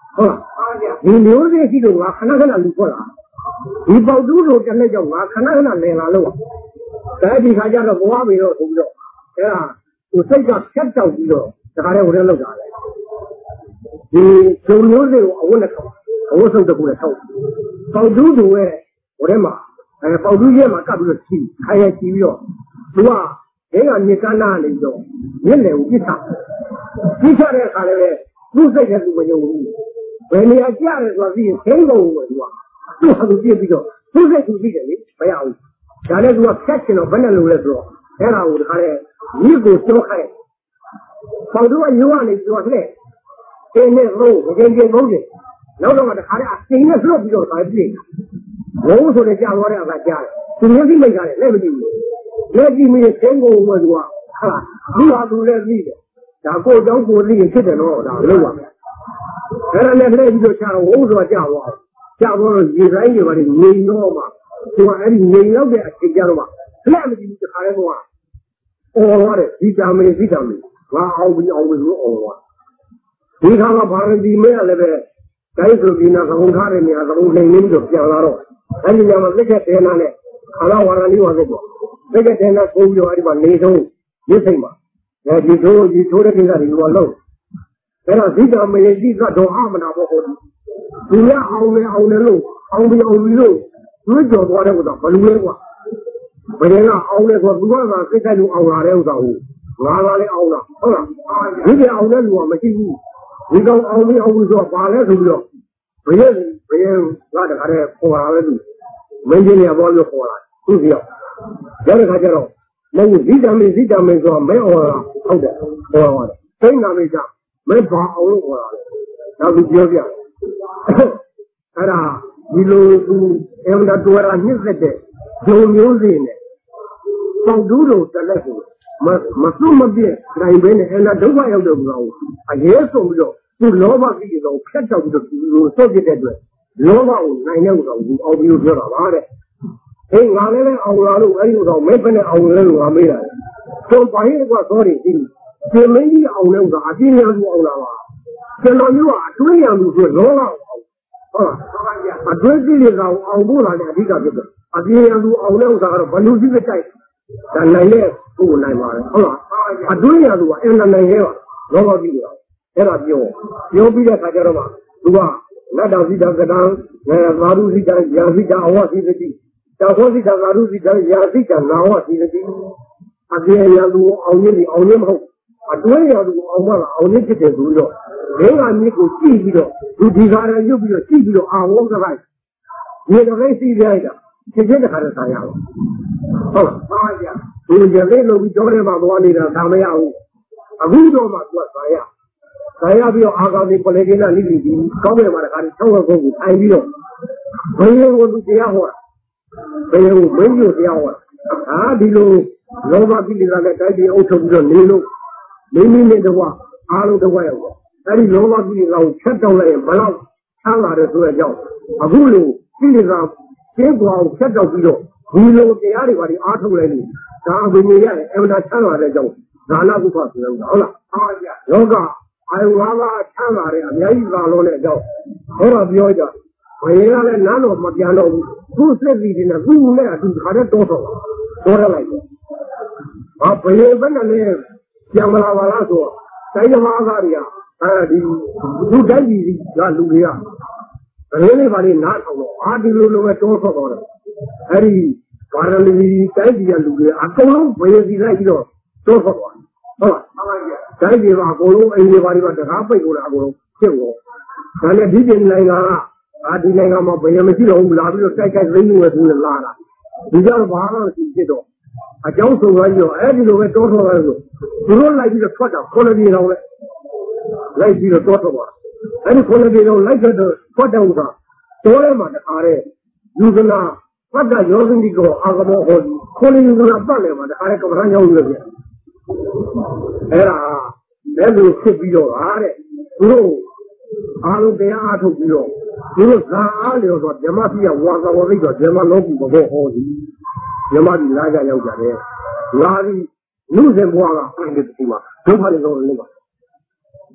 ဒီမျိုးစေ့ရှိလို့ငါခဏခဏလူပေါ်လာဒီပေါက်တူးလို့တလက်ကြောင့်ငါခဏခဏလည်လာလို့ဒါဒီခါကျတော့ဘဝပြီတော့ဆိုပြီးတော့အဲဒါဟိုစိတ်ကဖြတ်တောက်ပြီးတော့ဒါကြတဲ့ဟိုထဲလောက်တာလေဒီဂျုံမျိုးစေ့ကိုအဝတ်နဲ့ထောက်အဝတ်ဆုပ်တကူနဲ့ထောက်ပေါက်တူးတို့ရဲ့ဟိုထဲမှာပေါက်တူးရဲ့မှာကပ်ပြီးတော့ချီခိုင်ရချီပြီးတော့သူကအဲကမြေကနာနေပြီးတော့မျက်လည်ကိုပြစ်ထားပြစ်ထားတဲ့အခါလည်းသူ့စိတ်နဲ့သူမယုံဘူးဘယ်နေရာကြရဲဆိုတာသိရင်ခင်းကုန်တယ်သူကသူ့ဟာသူပြစ်ပြီးတော့သူ့စိတ်သူသိတယ်လေမရဘူးဒါနဲ့သူကဖြတ်ချင်တော့ဘယ်နဲ့လုပ်လဲဆိုတော့အဲ့ဒါကိုတခါလေမြစ်ကိုကျော်ခိုင်းပေါက်တူးကရိုးကနေပြီးတော့လှည့်တင်းနဲ့လုံးငင်းငင်းလုံးတယ်နောက်တော့တခါလေအစိမ်းနဲ့ဆွတ်ပြီးတော့တိုင်းပြိဝုန်းဆိုတဲ့ကြာသွားတဲ့အခါကြားတယ်သူမျက်စိမိတ်ကြတယ်လက်မကြည့်ဘူးလက်ကြည့်မိရင်ခင်းကုန်မှသူကဟာသူ့ဟာသူလည်းသိတယ်ဒါကိုယ်ကြောင့်ကိုယ်သိရင်ဖြစ်တယ်တော့ဒါလုပ်ပါမယ်အဲ့ဒါနဲ့လည်းပြီးတော့ကြာတော့ဝုန်းဆိုတာကြာသွားကြာတော့ရေတိုင်းတွေပါနေငြိမ်တော့မှသူကအဲ့ဒီငြိမ်ရောက်တဲ့အချိန်ကြတော့မှလက်မကြည့်ဘူးတခါလေတော့အော်ရတယ်ဒီတာမင်းငါအောင်ပြီးအောင်လို့အော်သွားဒီခါကဘာရဒီမဲလည်းပဲတိုင်းဆိုပြီးနာကုန်းထားတဲ့နေရာကုန်းနေနေပြီးတော့ပြန်လာတော့အဲ့ဒီညမှာလက်ချက်တဲနာနဲ့ခါလာဝါရလေးပါဆိုတော့လက်ချက်တဲနာကိုပြီးတော့အဲ့ဒီမှာနေဆုံးရစ်စိတ်မှာဒီထိုးတဲ့ကိစ္စတွေကလုံးအဲ့တော့ဒီကမင်းကြီးကတော့အမနာဖို့ဟောဒီကအောင်လေလို့အောင်ပြီးလို့သူကြော်သွားတဲ့ဥစ္စာဘယ်လိုလဲကွာဘယ်ကအောင်လဲဆိုသူကစိတ်ကြိုက်လို့အောင်လာတဲ့ဥစ္စာကိုငါလာလဲအောင်လားဟုတ်လားဒီကအောင်တဲ့လူကမရှိဘူးဒီကောင်အောင်ပြီးဆိုတော့ပါလဲဆိုပြီးတော့ဘယ်ကတခါတည်းခေါ်လာပဲလူမင်းကြီးနေပေါ်လို့ခေါ်လာသူပြောရောက်တဲ့ခါကျတော့မဟုတ်ဒီတမင်းဆိုတော့မဲအော်လာဟုတ်တယ်ခေါ်လာတယ်စိတ်နာမေးကြမဲဘာအောင်လို့ခေါ်လာလဲနောက်သူပြောပြအဲ့ဒါဒီလိုသူအမှန်တော်ရာညစ်တဲ့ဂျုံမျိုးစင်းနဲ့ပေါက်တူးလို့တက်လက်ကိုမစွမပြည့်နိုင်ဘဲနဲ့အဲ့ဒါဒုက္ခရောက်တဲ့ကောင်အရေးဆုံးပြီးတော့သူလောဘကြီးတော့ဖြတ်တောက်ပြီးတော့သူစော့ပြတဲ့အတွက်လောဘကိုနိုင်တဲ့ကောင်ကိုအောင်ပြီးပြောတာပါတဲ့ဟေးငါလည်းအောင်လာလို့အဲ့ဒီကောင်မဲဖက်နဲ့အောင်လဲလို့ငါမေးတာကျွန်ဘာဟဲ့ကွာစောတယ်ဒီမင်းကြီးအောင်လဲကအပြင်းရသူအောင်လာပါကျွန်တော်မျိုးကအတွင်းရသူဆိုလောဘဟုတ်လားအတွင်းကြီးတွေကောင်အောင်ဖို့လာတဲ့အဓိကဖြစ်တယ်အပြင်းရသူအောင်လဲဥစ္စာကတော့ဘလူကြီးပဲတိုက်ဒါနိုင်တဲ့ကိုနိုင်ပါတယ်ဟုတ်လားအတွင်းရသူကအင်နိုင်ရဲပါလောဘကြီးတွေအဲ့ဒါပြောပြီးတဲ့ခါကျတော့မှသူကနတ်တော်စီတာကတန်းသာဓုစီတာယာစီတာအဝစီတိတာဟောစီတာသာဓုစီတာယာစီတာနာဝစီတိအပြည့်ရသူအောင်ရင်မဟုတ်အတွင်းရသူအောင်ပါလားအောင်ရင်ဖြစ်တယ်ဆိုတော့ဒိဋ္ဌာမြစ်ကိုကြည့်ပြီးတော့သူဒီကာရရုပ်ပြီးတော့ကြည့်ပြီးတော့အာဝေါကလိုက်ဒီတော့လည်းစီးပြလိုက်တာဖြစ်တဲ့ခါတော့ဆိုင်ရအောင်ဟုတ်လားပါကြဒီကြလေးလို့ပြီးတော့လည်းမသွားနေတာဒါမရဘူးအခုတော့မှသူကဆိုင်ရပြီးတော့အာကောင်ဒီပလေကိနာလိလိပြီးကောင်းတယ်မှာတခါတည်း၆ရက်ကိုထိုင်ပြီးတော့ဘယ်လိုကိုတရားဟောဘယ်လိုမင်းကြီးတရားဟောဟာဒီလိုလောဘပိဋကနဲ့တိုက်ပြီးအုပ်ချုပ်ပြီးတော့နေလို့မိမိနဲ့တကွအားလုံးတကွရောက်တော့အဲ့ဒီလောဘပိဋကကိုချက်တောက်လိုက်ရင်ဘယ်လောက်ချမ်းသာတယ်ဆိုတဲ့အကြောင်းအခုလိုပိဋကကျင်းပွားကိုချက်တောက်ပြီးတော့ဒီလိုတရားတွေပါဒီအားထုတ်လိုက်လို့ဒါအဘိညာဉ်ရတယ်အမှန်ချမ်းသာတဲ့အကြောင်းဒါနကုသဆိုလို့ဟုတ်လားဟုတ်ပါဗျာယောဂအာယဝါကချမ်းသာတယ်အများကြီးသာလို့တဲ့အကြောင်းဟောတော့ပြောကြဘယ်ရလဲနားတော့မပြန်တော့ဘူးသူ့စိတ်ကြီးနဲ့သူ့နဲ့အတူခါတဲ့တော့ရလိုက်တယ်ဘာဘယ်ဘက်နဲ့လဲပြန်မလာပါလားဆိုတော့တိုင်းသမားသားတွေကအဲဒီလူတိုင်းကြီးကလူတွေကဘယ်လေးပါလိနားထောင်တော့အာဒီလိုလိုပဲတော့တော့တယ်အဲဒီဘာရလီတိုင်းကြီးကလူတွေအကုန်လုံးဘယ်စီလိုက်ပြီးတော့တော့တော့ဟုတ်လားတိုင်းပြည်ကအကုန်လုံးအိမ်တွေဘာတွေကတကားပိတ်လို့အကုန်လုံးဖြစ်တော့ဒါနဲ့ဒီပြည်နိုင်ငံကဒီနိုင်ငံမှာဘယ်မရှိတော့ဘူးလာပြီးတော့တိုက်သိမ်းလို့ဆိုလာတာဒီကြောင့်ဘာလို့ဖြစ်တော့အကြောင်းဆုံးသွားပြီးတော့အဲဒီလိုပဲတောထွက်လာလို့သူတို့လိုက်ပြီးတော့ထွက်တာခေါ်နေတော့လိုက်ပြီးတော့တောထွက်သွားအဲဒီခေါ်နေတော့လိုက်တော့ထွက်တော့တာတော်ထဲမှာတအားတဲ့ယူကနာပတ်ကရောစင်းဒီကောအာကမောဟောခေါ်နေယူကနာပတ်လေမှာတအားတဲ့ကမ္ဘာရောက်လို့ပြအဲ့ဒါလည်းသူဖြစ်ပြီးတော့ဟာတဲ့သူတို့အားလုံးတရားအားထုတ်ပြီးတော့သူတို့ဇာအားလျော်ဆိုဓမ္မပြဝါသာဝသိတော့ဓမ္မလောကူဘောဟောသည်ဓမ္မဒီလာကြရောက်ကြတယ်ငါဒီလူစင်ဘွားကအဲ့ဒီမှာဒုက္ခတွေတော့လည်းပါ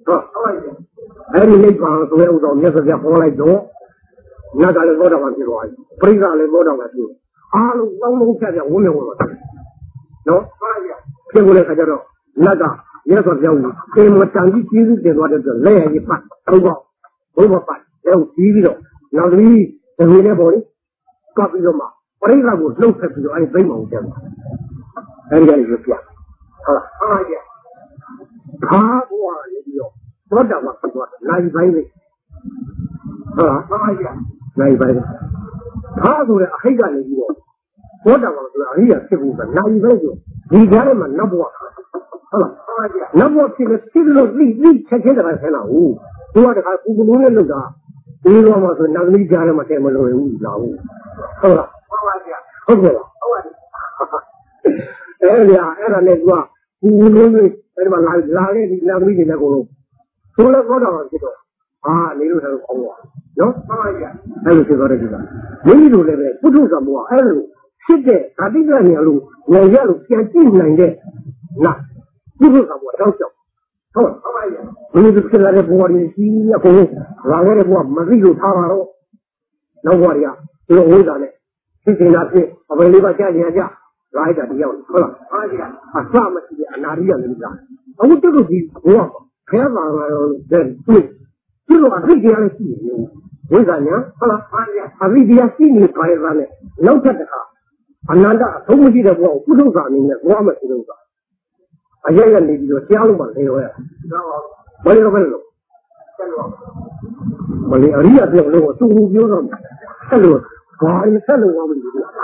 Every late one, so there was on never get all like door. Not a lot of one. Bring out a lot of you. All one look at a woman. No? People like a dog. Nada. Yes, of them. Same what time you did what the layer you pack. Over pack. They'll see you. Now we, the winner body, copy them up. But I was no pep to I blame on them. And then you get. What the what? Nine by me. Nine by me. How do I hate you? What the what? Here, nine by you. We got him a number. Number in a still lead check it as hell. Who are the Ugunuga? You know what the Nami Jarama Tamil now. Earlier, era Negua, who knew it, and my life, Lari, never reading a go. So let's go down. Little help. No? I will see what it is. We do live it. Put some more. Sit there. I think I'm yellow. No yellow. Can't see like that. Nah. Put some more. Don't you? Oh, we need to kill everybody. See, a police. Rather than what Mario Tavaro. No worry. You know who's on it. Sitting up here. I will leave a guy. Right at the young. I saw much an area in that. I would do this. Walk. Then, you know, I think I see you. Where's I now? I really have seen you try run it. No better. Another, so much of war, put those on in the warmer to those. I young lady, your young one, they were. Well, you well, the area they were 2 years. Hello, why you tell a woman to do?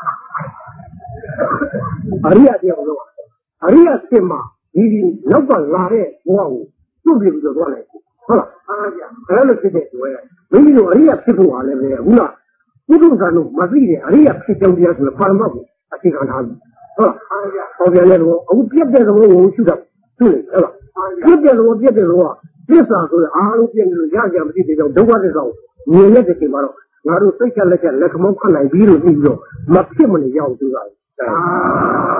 Aria, Aria Sima. He never lie. Wow, 2 years ago. I look at it where maybe you are people are there. You don't know, Maria, Aria, sit down here to the farm. I think on hand. Oh, the level, I would get there the wall, shoot up. Get there, what get the law. This are the Arupian Yaga, the what is out. You never came out. Naru take a letter, like a monk, and I be with you. Maximum, young to that.